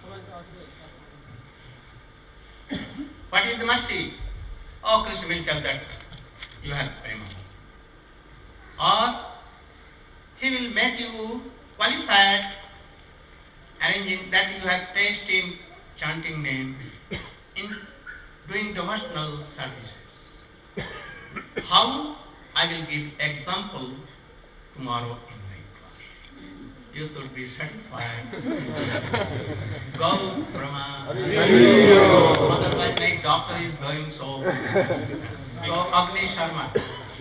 What is the mercy? Oh, Krishna will tell that you have prema. Or he will make you qualified, arranging that you have taste in chanting name, in doing devotional services. How? I will give example tomorrow in my class. You should be satisfied. Go, Brahma. Otherwise, my doctor is going so. Go, Agni Sharma.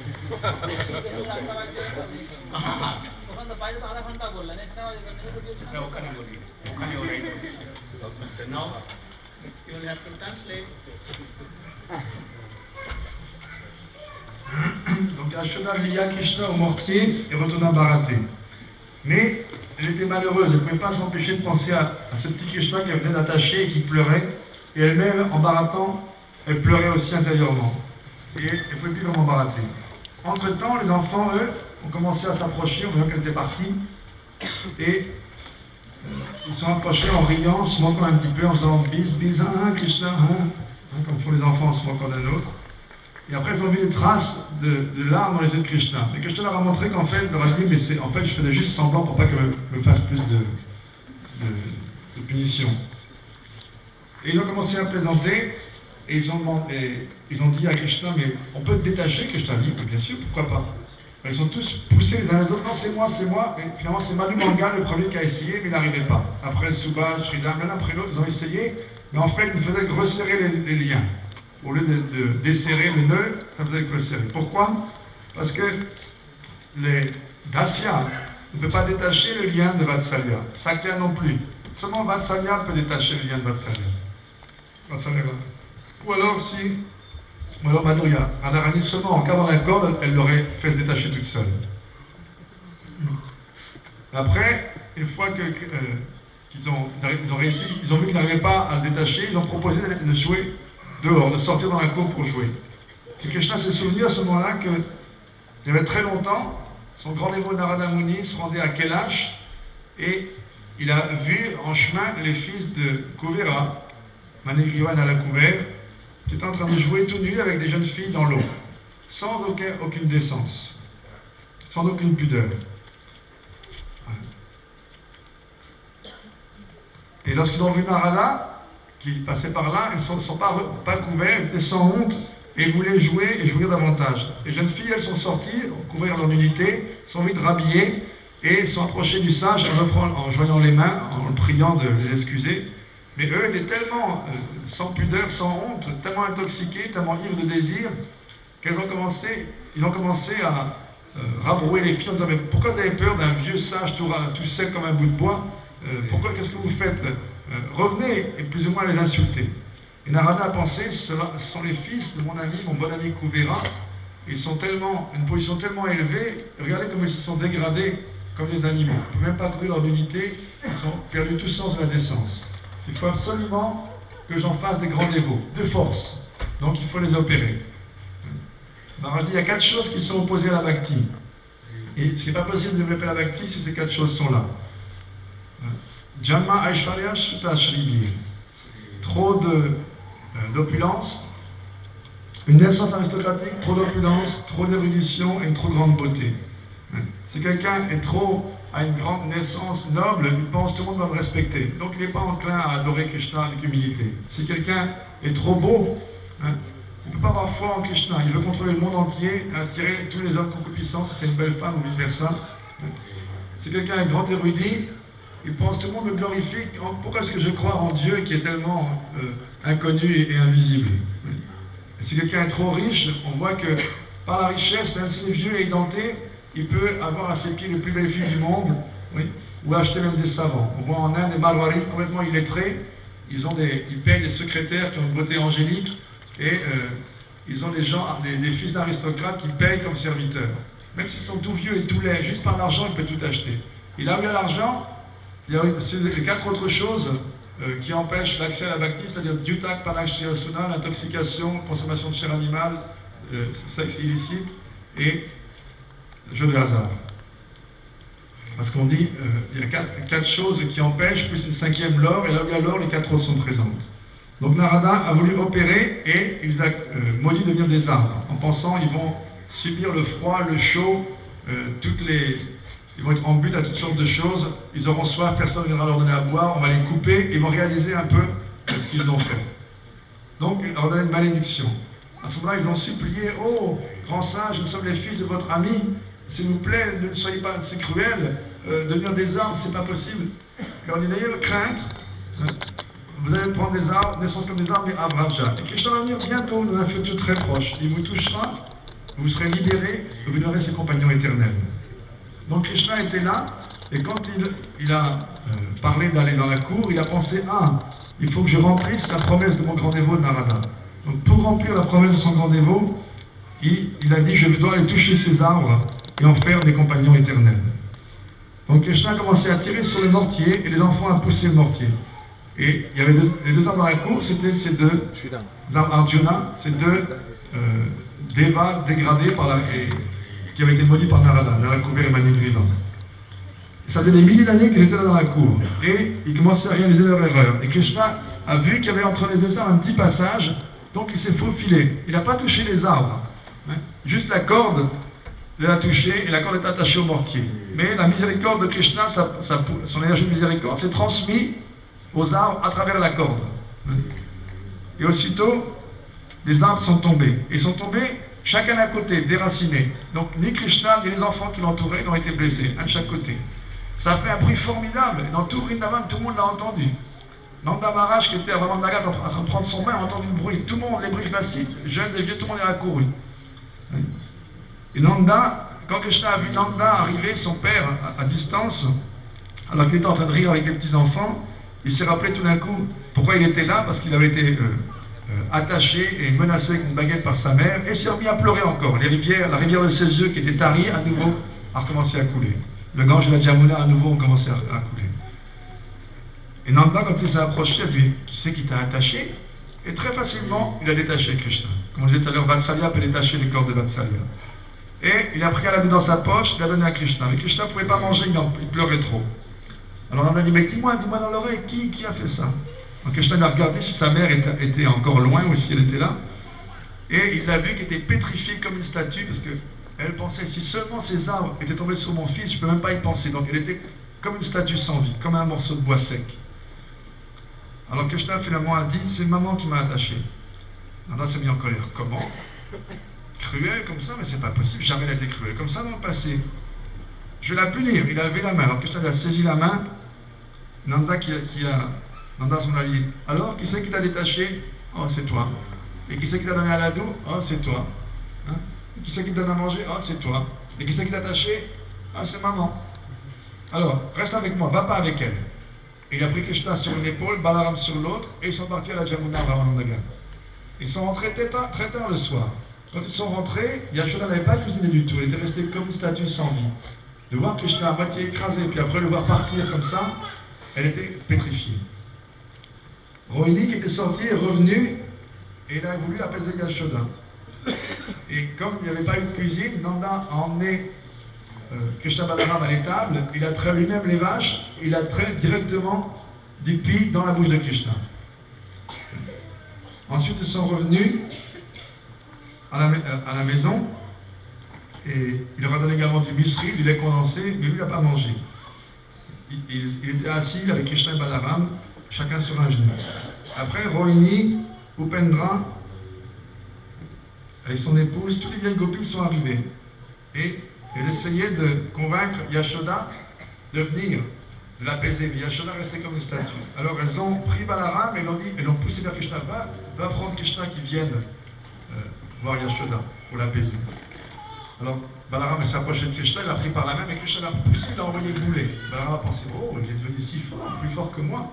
Now, you will have to translate. Donc Yashoda lia Krishna au mortier et retourna Bharati. Mais elle était malheureuse, elle ne pouvait pas s'empêcher de penser à ce petit Krishna qu'elle venait d'attacher et qui pleurait. Et elle-même, en baratant, elle pleurait aussi intérieurement. Et elle ne pouvait plus vraiment barater. Entre-temps, les enfants, eux, ont commencé à s'approcher, on voit qu'elle était partie. Et ils sont approchés en riant, en se moquant un petit peu, en faisant bis, bis, Krishna, comme font les enfants en se moquant d'un autre. Et après, ils ont vu les traces de larmes dans les yeux de Krishna. Et Krishna leur a montré qu'en fait, il leur a dit, mais en fait, je faisais juste semblant pour pas qu'elle me fasse plus de punition. Et ils ont commencé à plaisanter, et ils ont dit à Krishna, mais on peut te détacher, Krishna dit, bien sûr, pourquoi pas. Ils sont tous poussés les uns les autres, non, c'est moi, et finalement c'est Manu Mangal le premier qui a essayé, mais il n'arrivait pas. Après Subal, Sridhar, l'un après l'autre, ils ont essayé, mais en fait, ils faisaient resserrer les liens. Au lieu de desserrer le nœud, ça faisait resserrer. Pourquoi? Parce que les Dasya ne peuvent pas détacher le lien de Vatsalya. Sakya non plus. Seulement Vatsalya peut détacher le lien de Vatsalya. Ou alors Madhurya. Radharani, seulement en gardant la corde, elle l'aurait fait se détacher toute seule. Après, une fois qu'ils ont réussi, ils ont vu qu'ils n'arrivaient pas à le détacher, ils ont proposé de jouer dehors, de sortir dans la cour pour jouer. Et Krishna s'est souvenu à ce moment-là qu'il y avait très longtemps, son grand dévot Narada Muni se rendait à Kailash et il a vu en chemin les fils de Kuvera, Manigriva Nalakuver, qui étaient en train de jouer tout nus avec des jeunes filles dans l'eau, sans aucune décence, sans aucune pudeur. Et lorsqu'ils ont vu Narada, qui passaient par là, ils ne sont pas couverts, ils étaient sans honte et voulaient jouer et jouir davantage. Les jeunes filles, elles sont sorties, couvrir leur nudité, sont vite rhabillées et sont approchées du sage en joignant les mains, en le priant de les excuser. Mais eux étaient tellement sans pudeur, sans honte, tellement intoxiqués, tellement ivres de désir, qu'ils ont commencé à rabrouer les filles en disant « Mais pourquoi vous avez peur d'un vieux sage tout sec comme un bout de bois? Qu'est-ce que vous faites? Revenez !» et plus ou moins les insulter. Et Narada a pensé, ce sont les fils de mon bon ami Kuvera, ils sont une position tellement élevée, regardez comme ils se sont dégradés comme des animaux. Ils ne peuvent même pas trouver leur unité, ils ont perdu tout sens de la décence. Il faut absolument que j'en fasse des grands dévots, de force. Donc il faut les opérer. Maharaj dit, il y a 4 choses qui sont opposées à la bhakti. Et ce n'est pas possible de développer la bhakti si ces 4 choses sont là. Janma Aishwarya Shuta Shribir. Trop d'opulence, une naissance aristocratique, trop d'opulence, trop d'érudition et une trop grande beauté. Si quelqu'un a une grande naissance noble, il pense que tout le monde va me respecter. Donc il n'est pas enclin à adorer Krishna avec humilité. Si quelqu'un est trop beau, hein, il ne peut pas avoir foi en Krishna. Il veut contrôler le monde entier, attirer tous les hommes concupiscents si c'est une belle femme ou vice-versa. Si quelqu'un est grand érudit, il pense que tout le monde me glorifie. Pourquoi est-ce que je crois en Dieu qui est tellement inconnu et invisible? Et si quelqu'un est trop riche, on voit que par la richesse, même si le vieux est exempté, il peut avoir à ses pieds les plus belles filles du monde, oui, ou acheter même des savants. On voit en Inde des Marwaris complètement illettrés, ils payent des secrétaires qui ont une beauté angélique, et ils ont des fils d'aristocrates qui payent comme serviteurs. Même s'ils sont tout vieux et tout laids, juste par l'argent, ils peuvent tout acheter. Et là où il y a l'argent, il y a les 4 autres choses qui empêchent l'accès à la bhakti, c'est-à-dire Dyutak, Panakshirasuna, l'intoxication, consommation de chair animale, sexe illicite et jeu de hasard. Parce qu'on dit il y a 4 choses qui empêchent, plus une 5e l'or, et là où il y a l'or, les 4 autres sont présentes. Donc Narada a voulu opérer et il a maudit devenir des arbres, en pensant qu'ils vont subir le froid, le chaud, ils vont être en but à toutes sortes de choses, ils auront soif, personne ne viendra leur donner à boire, on va les couper, et ils vont réaliser un peu ce qu'ils ont fait. Donc il leur donne une malédiction. À ce moment-là, ils ont supplié, « Oh, grand sage, nous sommes les fils de votre ami, s'il vous plaît, ne soyez pas si cruels, devenir des arbres, c'est pas possible. » Et on dit d'ailleurs, crainte, vous allez prendre des arbres, naissance comme des arbres, mais Avraja. Et Krishna va venir bientôt, dans un futur très proche. Il vous touchera, vous serez libérés, et vous deviendrez ses compagnons éternels. Donc Krishna était là, et quand il a parlé d'aller dans la cour, il a pensé, il faut que je remplisse la promesse de mon grand dévot de Narada. Donc pour remplir la promesse de son grand dévot, il a dit, je dois aller toucher ces arbres et en faire des compagnons éternels. Donc Krishna a commencé à tirer sur le mortier, et les enfants ont poussé le mortier. Et il y avait les 2 arbres dans la cour, c'était ces 2 arbres Arjuna, ces 2 devas dégradés qui avaient été maudits par Narada, Narakuber et Manigriva. Ça faisait des milliers d'années qu'ils étaient là dans la cour. Et ils commençaient à réaliser leur erreur. Et Krishna a vu qu'il y avait entre les 2 arbres un petit passage, donc il s'est faufilé. Il n'a pas touché les arbres. Hein. Juste la corde, il l'a touché et la corde est attachée au mortier. Mais la miséricorde de Krishna, son énergie de miséricorde, s'est transmise aux arbres à travers la corde. Et aussitôt, les arbres sont tombés. Ils sont tombés chacun à côté, déracinés. Donc ni Krishna ni les enfants qui l'entouraient n'ont été blessés, un de chaque côté. Ça a fait un bruit formidable. Dans tout Vrindavan, tout le monde l'a entendu. Nanda Maharaj, qui était à Vamandagat en train de prendre son bain, a entendu le bruit. Tout le monde, les briques jeunes et vieux, tout le monde est accouru. Et Nanda, quand Krishna a vu Nanda arriver, son père, à distance, alors qu'il était en train de rire avec les petits-enfants, il s'est rappelé tout d'un coup pourquoi il était là, parce qu'il avait été attaché et menacé avec une baguette par sa mère, et s'est remis à pleurer encore. La rivière de ses yeux qui était tarie, à nouveau, a recommencé à couler. Le Gange et la Jamuna, à nouveau, ont commencé à couler. Et Nanda, quand il s'est approché, a dit, qui c'est qui t'a attaché? Et très facilement, il a détaché Krishna. Comme on disait tout à l'heure, Vatsalya peut détacher les cordes de Vatsalya. Et il a pris un ladou dans sa poche, il l'a donné à Krishna. Mais Krishna ne pouvait pas manger, il pleurait trop. Alors Nanda dit, mais dis-moi dans l'oreille, qui a fait ça? Donc Krishna a regardé si sa mère était encore loin ou si elle était là. Et il l'a vu qu'elle était pétrifiée comme une statue, parce qu'elle pensait, si seulement ces arbres étaient tombés sur mon fils, je ne peux même pas y penser. Donc elle était comme une statue sans vie, comme un morceau de bois sec. Alors Krishna finalement a dit, c'est maman qui m'a attaché. Nanda s'est mis en colère. Comment? Cruel comme ça? Mais c'est pas possible, jamais elle a été cruelle. Comme ça dans le passé. Je vais la punir. Il a levé la main. Alors Krishna lui a saisi la main. Nanda Nanda son allié. Alors, qui c'est qui t'a détaché? Oh, c'est toi. Et qui c'est qui t'a donné un ladou? Oh, c'est toi. Hein? Qui c'est qui te donne à manger? Oh, c'est toi. Et qui c'est qui t'a attaché? Ah, c'est maman. Alors, reste avec moi, va pas avec elle. Et il a pris Krishna sur une épaule, Balaram sur l'autre, et ils sont partis à la Jamuna Ramanandagat. Ils sont rentrés très tard le soir. Quand ils sont rentrés, Yashoda n'avait pas cuisiné du tout, elle était restée comme une statue sans vie. De voir Krishna à moitié écrasé, puis après le voir partir comme ça, elle était pétrifiée. Rohini qui était sorti est revenu, et il a voulu apaiser Yashoda. Et comme il n'y avait pas eu de cuisine, Nanda a emmené Krishna Balaram à l'étable, il a trait lui-même les vaches, il a trait directement du puits dans la bouche de Krishna. Ensuite, ils sont revenus à la maison, Et il leur a donné également du misri, du lait condensé, mais lui, il n'a pas mangé. Il était assis avec Krishna et Balaram, chacun sur un genou. Après, Rohini, Upendra et son épouse, tous les vieilles gopis sont arrivés. Et ils essayaient de convaincre Yashoda de venir, de l'apaiser. Mais Yashoda restait comme une statue. Alors elles ont pris Balaram et elles l'ont poussé vers Krishna. Va prendre Krishna qui vienne voir Yashoda pour l'apaiser. Alors Balaram s'est approché de Krishna, il l'a pris par la main, mais Krishna l'a poussé, il l'a envoyé bouler. Balaram a pensé, oh, il est devenu si fort, plus fort que moi.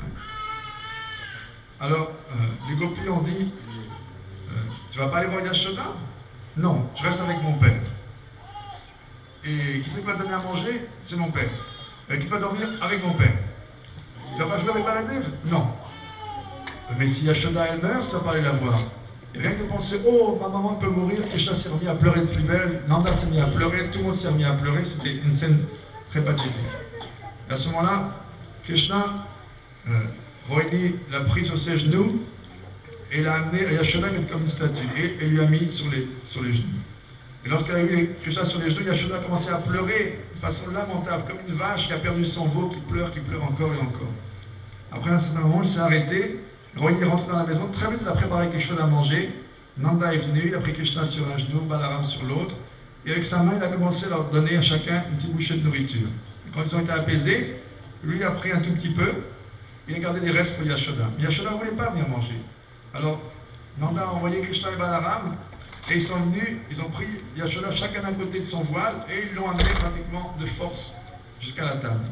Alors les gopis ont dit, tu vas pas aller voir Yashoda? Non, je reste avec mon père. Et qui c'est qui va te donner à manger? C'est mon père. Et qui va dormir? Avec mon père. Tu vas pas jouer avec Baladev? Non. Mais si Yashoda elle meurt, tu vas pas aller la voir. Et rien que de penser, oh, ma maman peut mourir, Krishna s'est remis à pleurer de plus belle, Nanda s'est mis à pleurer, tout le monde s'est remis à pleurer, c'était une scène très pathétique. Et à ce moment-là, Krishna, Rohini l'a pris sur ses genoux et l'a amené à Yashoda comme une statue et lui a mis sur les genoux. Et lorsqu'elle a eu Krishna sur les genoux, Yashoda a commencé à pleurer de façon lamentable, comme une vache qui a perdu son veau, qui pleure encore et encore. Après, à un certain moment, il s'est arrêté. Rohini est rentré dans la maison, très vite il a préparé quelque chose à manger. Nanda est venu, il a pris Krishna sur un genou, Balaram sur l'autre. Et avec sa main, il a commencé à leur donner à chacun une petite bouchée de nourriture. Et quand ils ont été apaisés, lui a pris un tout petit peu, il a gardé des restes pour Yashoda. Mais Yashoda ne voulait pas venir manger. Alors, Nanda a envoyé Krishna et Balaram, et ils sont venus, ils ont pris Yashoda chacun d'un côté de son voile, et ils l'ont amené pratiquement de force jusqu'à la table.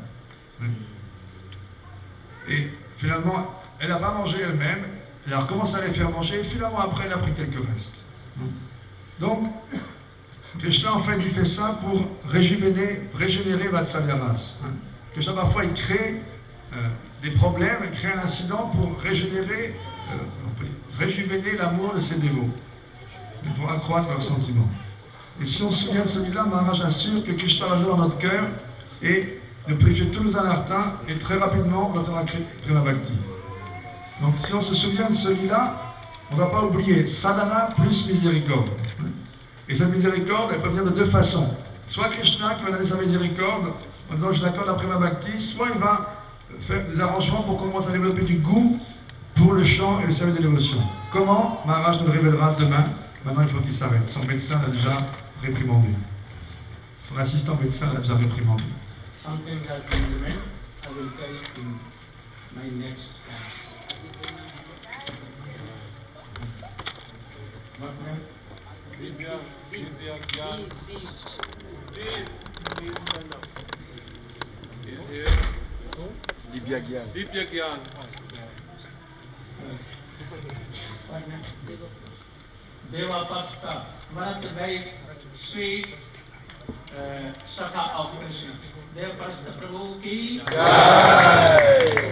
Et finalement, elle n'a pas mangé elle-même, elle a recommencé à les faire manger, et finalement après elle a pris quelques restes. Donc, Krishna en fait il fait ça pour régénérer Vatsalyaras. Krishna parfois il crée des problèmes, il crée un incident pour régénérer, réjuvéner l'amour de ses dévots, pour accroître leurs sentiments. Et si on se souvient de celui-là, Maharaj assure que Krishna va dans notre cœur et de purifier tous nos anarthas, et très rapidement on obtiendra Prema Bhakti. Donc si on se souvient de celui-là, on ne va pas oublier sadhana plus miséricorde. Et cette miséricorde, elle peut venir de deux façons. Soit Krishna qui va donner sa miséricorde en disant je l'accorde après ma bhakti, soit il va faire des arrangements pour qu'on commence à développer du goût pour le chant et le service de dévotion. Comment? Maharaj nous le révélera demain. Maintenant il faut qu'il s'arrête. Son médecin l'a déjà réprimandé. Son assistant médecin l'a déjà réprimandé. Something has been meant, I will tell in my next class. What name? Vidya Gyan. Please stand up. He's here. Divya Gyan. Vidya Gyan. What name? Deva Pasta, one of the very sweet Sakha of Krishna. Deva Pasta Prabhu ki Jai.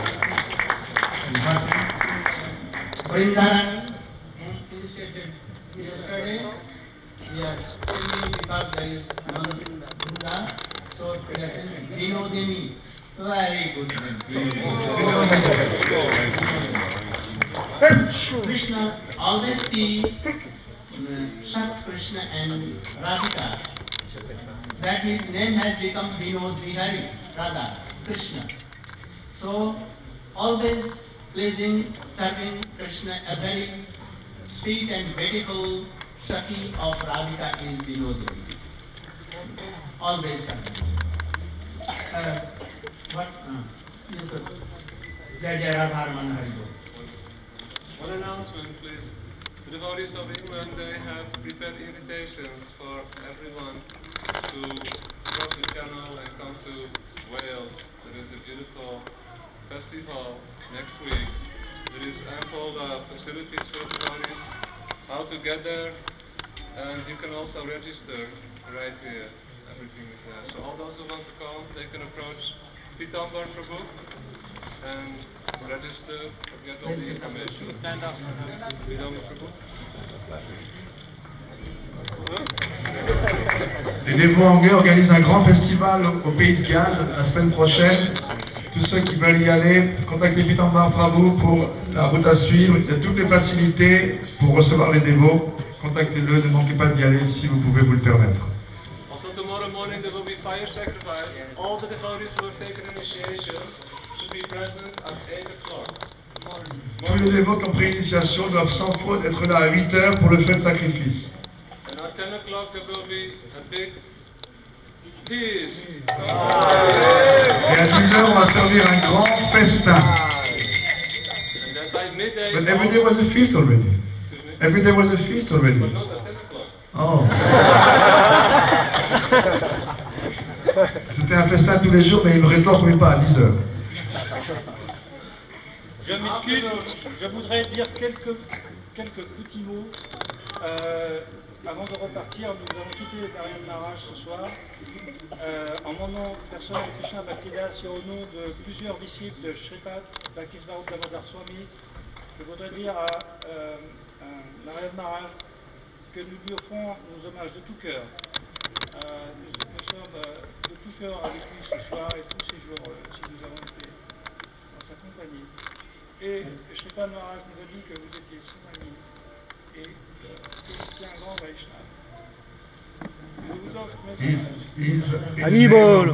Vrindavan initiated yesterday. We are attending because there is another Vrindavan, so we are attending. Vinodini, very good name. Krishna always see Sat Krishna and Radhika. That his name has become Vinod Vihari, Radha, Krishna. So always pleasing, serving Krishna, a very sweet and beautiful Sakhi of Radhika is Vinodini. Always serving. What? Yes, sir. Jai Jai Radharman Hari Bol. One announcement, please. The devotees of England, they have prepared invitations for everyone to cross the channel and come to Wales. There is a beautiful festival next week. There is ample facilities for the devotees, how to get there, and you can also register right here. Everything is there. So all those who want to come, they can approach Pitambar Prabhu and register, get all the information. Stand up. Pitambar Prabhu. Les dévots anglais organisent un grand festival au Pays de Galles la semaine prochaine. Tous ceux qui veulent y aller, contactez Pitambar Prabhu pour la route à suivre. Il y a toutes les facilités pour recevoir les dévots. Contactez-le, ne manquez pas d'y aller si vous pouvez vous le permettre. morning there will be fire sacrifice. All the devotees who have taken initiation should be present at 8 o'clock. Tous les dévots qui ont pris l'initiation doivent sans faute être là à 8 heures pour le feu de sacrifice. And at 10 o'clock there will be a big feast. Et à 10 heures, on va servir un grand festin. And then by midday, But every day was a feast already. Every day was a feast already. but not at 10 o'clock. Oh. C'était un festin tous les jours, mais il me rétorque, mais pas à 10 heures. Je m'excuse, je voudrais dire quelques petits mots. Avant de repartir, nous allons quitter Narayana Maharaj ce soir. En mon nom personnel de Krishna Bhaktidas et au nom de plusieurs disciples de Shripad Bhaktisvarup Damodar Swami, je voudrais dire à Narayana Maharaj que nous lui offrons nos hommages de tout cœur. Nous sommes de tout cœur avec lui ce soir et tous ces jours si nous avons été dans sa compagnie. Et Shripad Maharaj nous a dit que vous étiez son ami et que vous étiez un grand Vaishnava. Je vous offre mes Hannibal.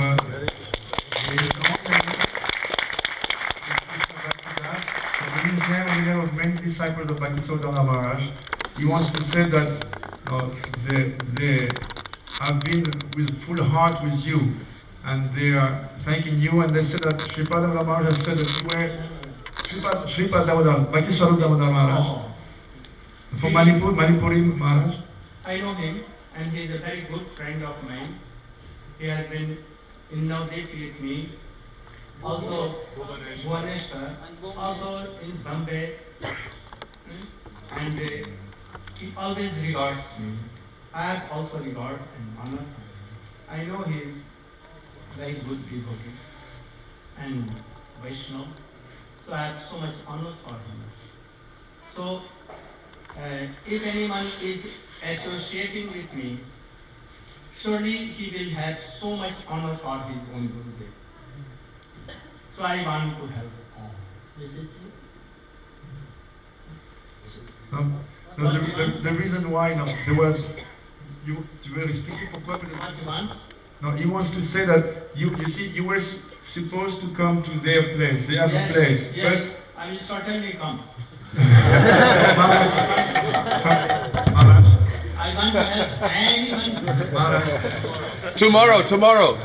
In his name, in the name of many disciples of Bhaktisvedanta Maharaj, he wants to say that they have been with full heart with you, and they are thanking you. And they said that Shripad Maharaj has said that you were Shripad Damodar, Bhaktisvedanta Damodar Maharaj, from Manipuri Maharaj. I know him, and he is a very good friend of mine. He has been in Navadvip with me, also Bhubaneswar, also in Bombay, and he always regards me. I have also regard and honor. I know he is very good devotee and Vaishnava, so I have so much honor for him. So, if anyone is associating with me, surely he will have so much honor for his own Gurudev. So I want to help all. Is it true? No, the reason why, no, there was, you were speaking for What he wants? No, he wants to say that you see, you were supposed to come to their place. They have a place, yes, I will certainly come. Maharaj. I want to help anyone. Maharaj. Tomorrow. No.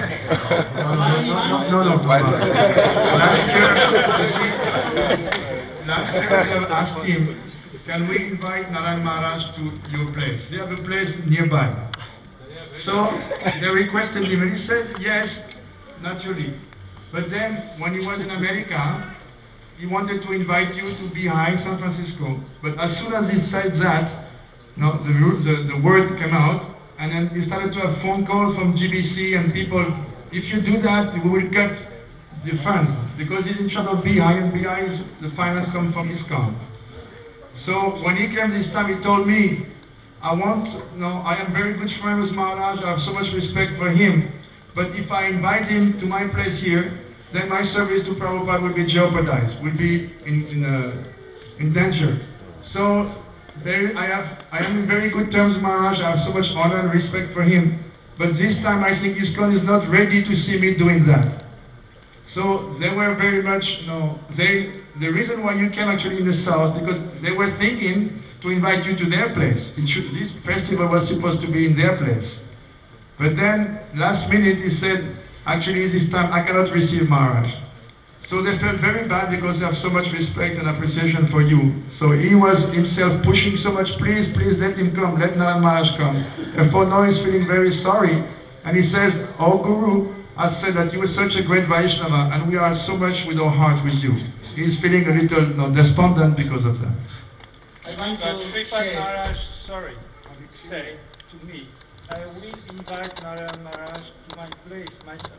Last year I asked him, can we invite Narayana Maharaj to your place? They have a place nearby. So they requested him, and he said yes, naturally. But then when he was in America, he wanted to invite you to behind San Francisco. But as soon as he said that, no, the word came out, and then he started to have phone calls from GBC and people. If you do that, we will cut the funds because he's in charge of BI, and BI is the finance come from ISKCON. So when he came this time, he told me, I am very good friend with Maharaj. I have so much respect for him. But if I invite him to my place here, then my service to Prabhupada will be jeopardized, will be in danger. So I am in very good terms with Maharaj. I have so much honor and respect for him. But this time I think ISKCON is not ready to see me doing that. So they were very much, the reason why you came actually in the south, because they were thinking to invite you to their place. This festival was supposed to be in their place. But then, last minute, he said, actually this time I cannot receive Maharaj. So they felt very bad because they have so much respect and appreciation for you. So he was himself pushing so much, please let him come, let Narayana Maharaj come. And for now he's feeling very sorry. And he says, our Guru has said that you were such a great Vaishnava and we are so much with our heart with you. He's feeling a little despondent because of that. I want But to Shripad say, Maharaj, say to me, I will invite Narayana Maharaj to my place myself.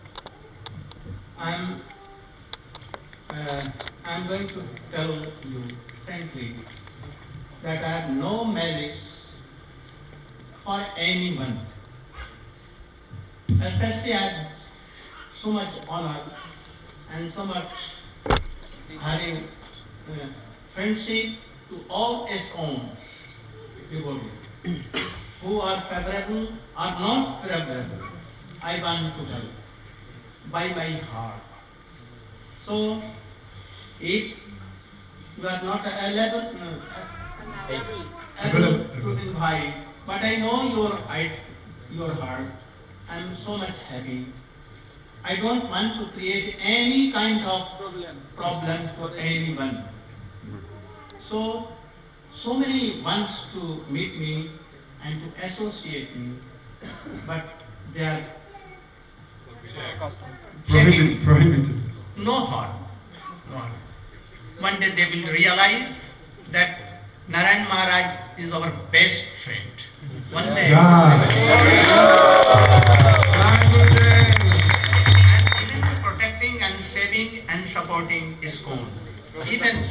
I'm going to tell you frankly that I have no malice for anyone. Especially I have so much honor and so much having friendship to all ISKCON devotees who are favorable or not favorable. I want to help by my heart. So, if you are not able to invite, but I know your heart, I am so much happy. I don't want to create any kind of problem for anyone. So many wants to meet me and to associate me, but they are checking. Prohibited. No thought. One day they will realize that Narayan Maharaj is our best friend. One day. Yeah. And even protecting and saving and supporting ISKCON. Even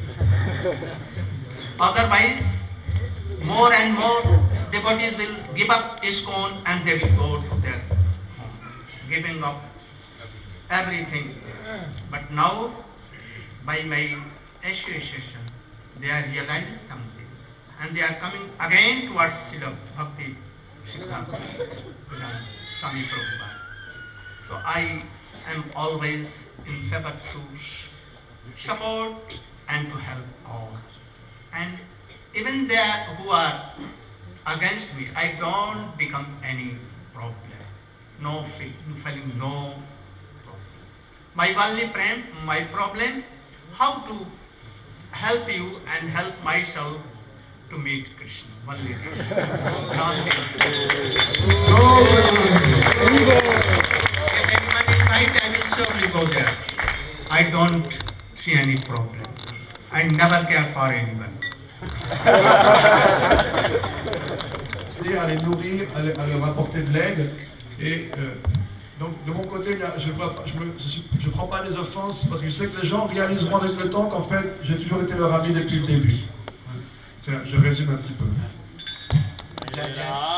otherwise, more and more devotees will give up ISKCON and they will go to their home, giving up everything. But now, by my association, they are realizing something and they are coming again towards Srila Bhakti Siddhanta Swami Prabhupada. So I am always in favor to support and to help all. And even there who are against me, I don't become any problem. No feeling, no problem. My only my problem, how to help you and help myself to meet Krishna. Only this. If anyone is right, I will surely go there. I don't see any problem. I never care for anyone. Et à les nourrir, à leur apporter de l'aide. Et donc de mon côté, je ne prends pas les offenses parce que je sais que les gens réaliseront avec le temps qu'en fait, j'ai toujours été leur ami depuis le début. Je résume un petit peu.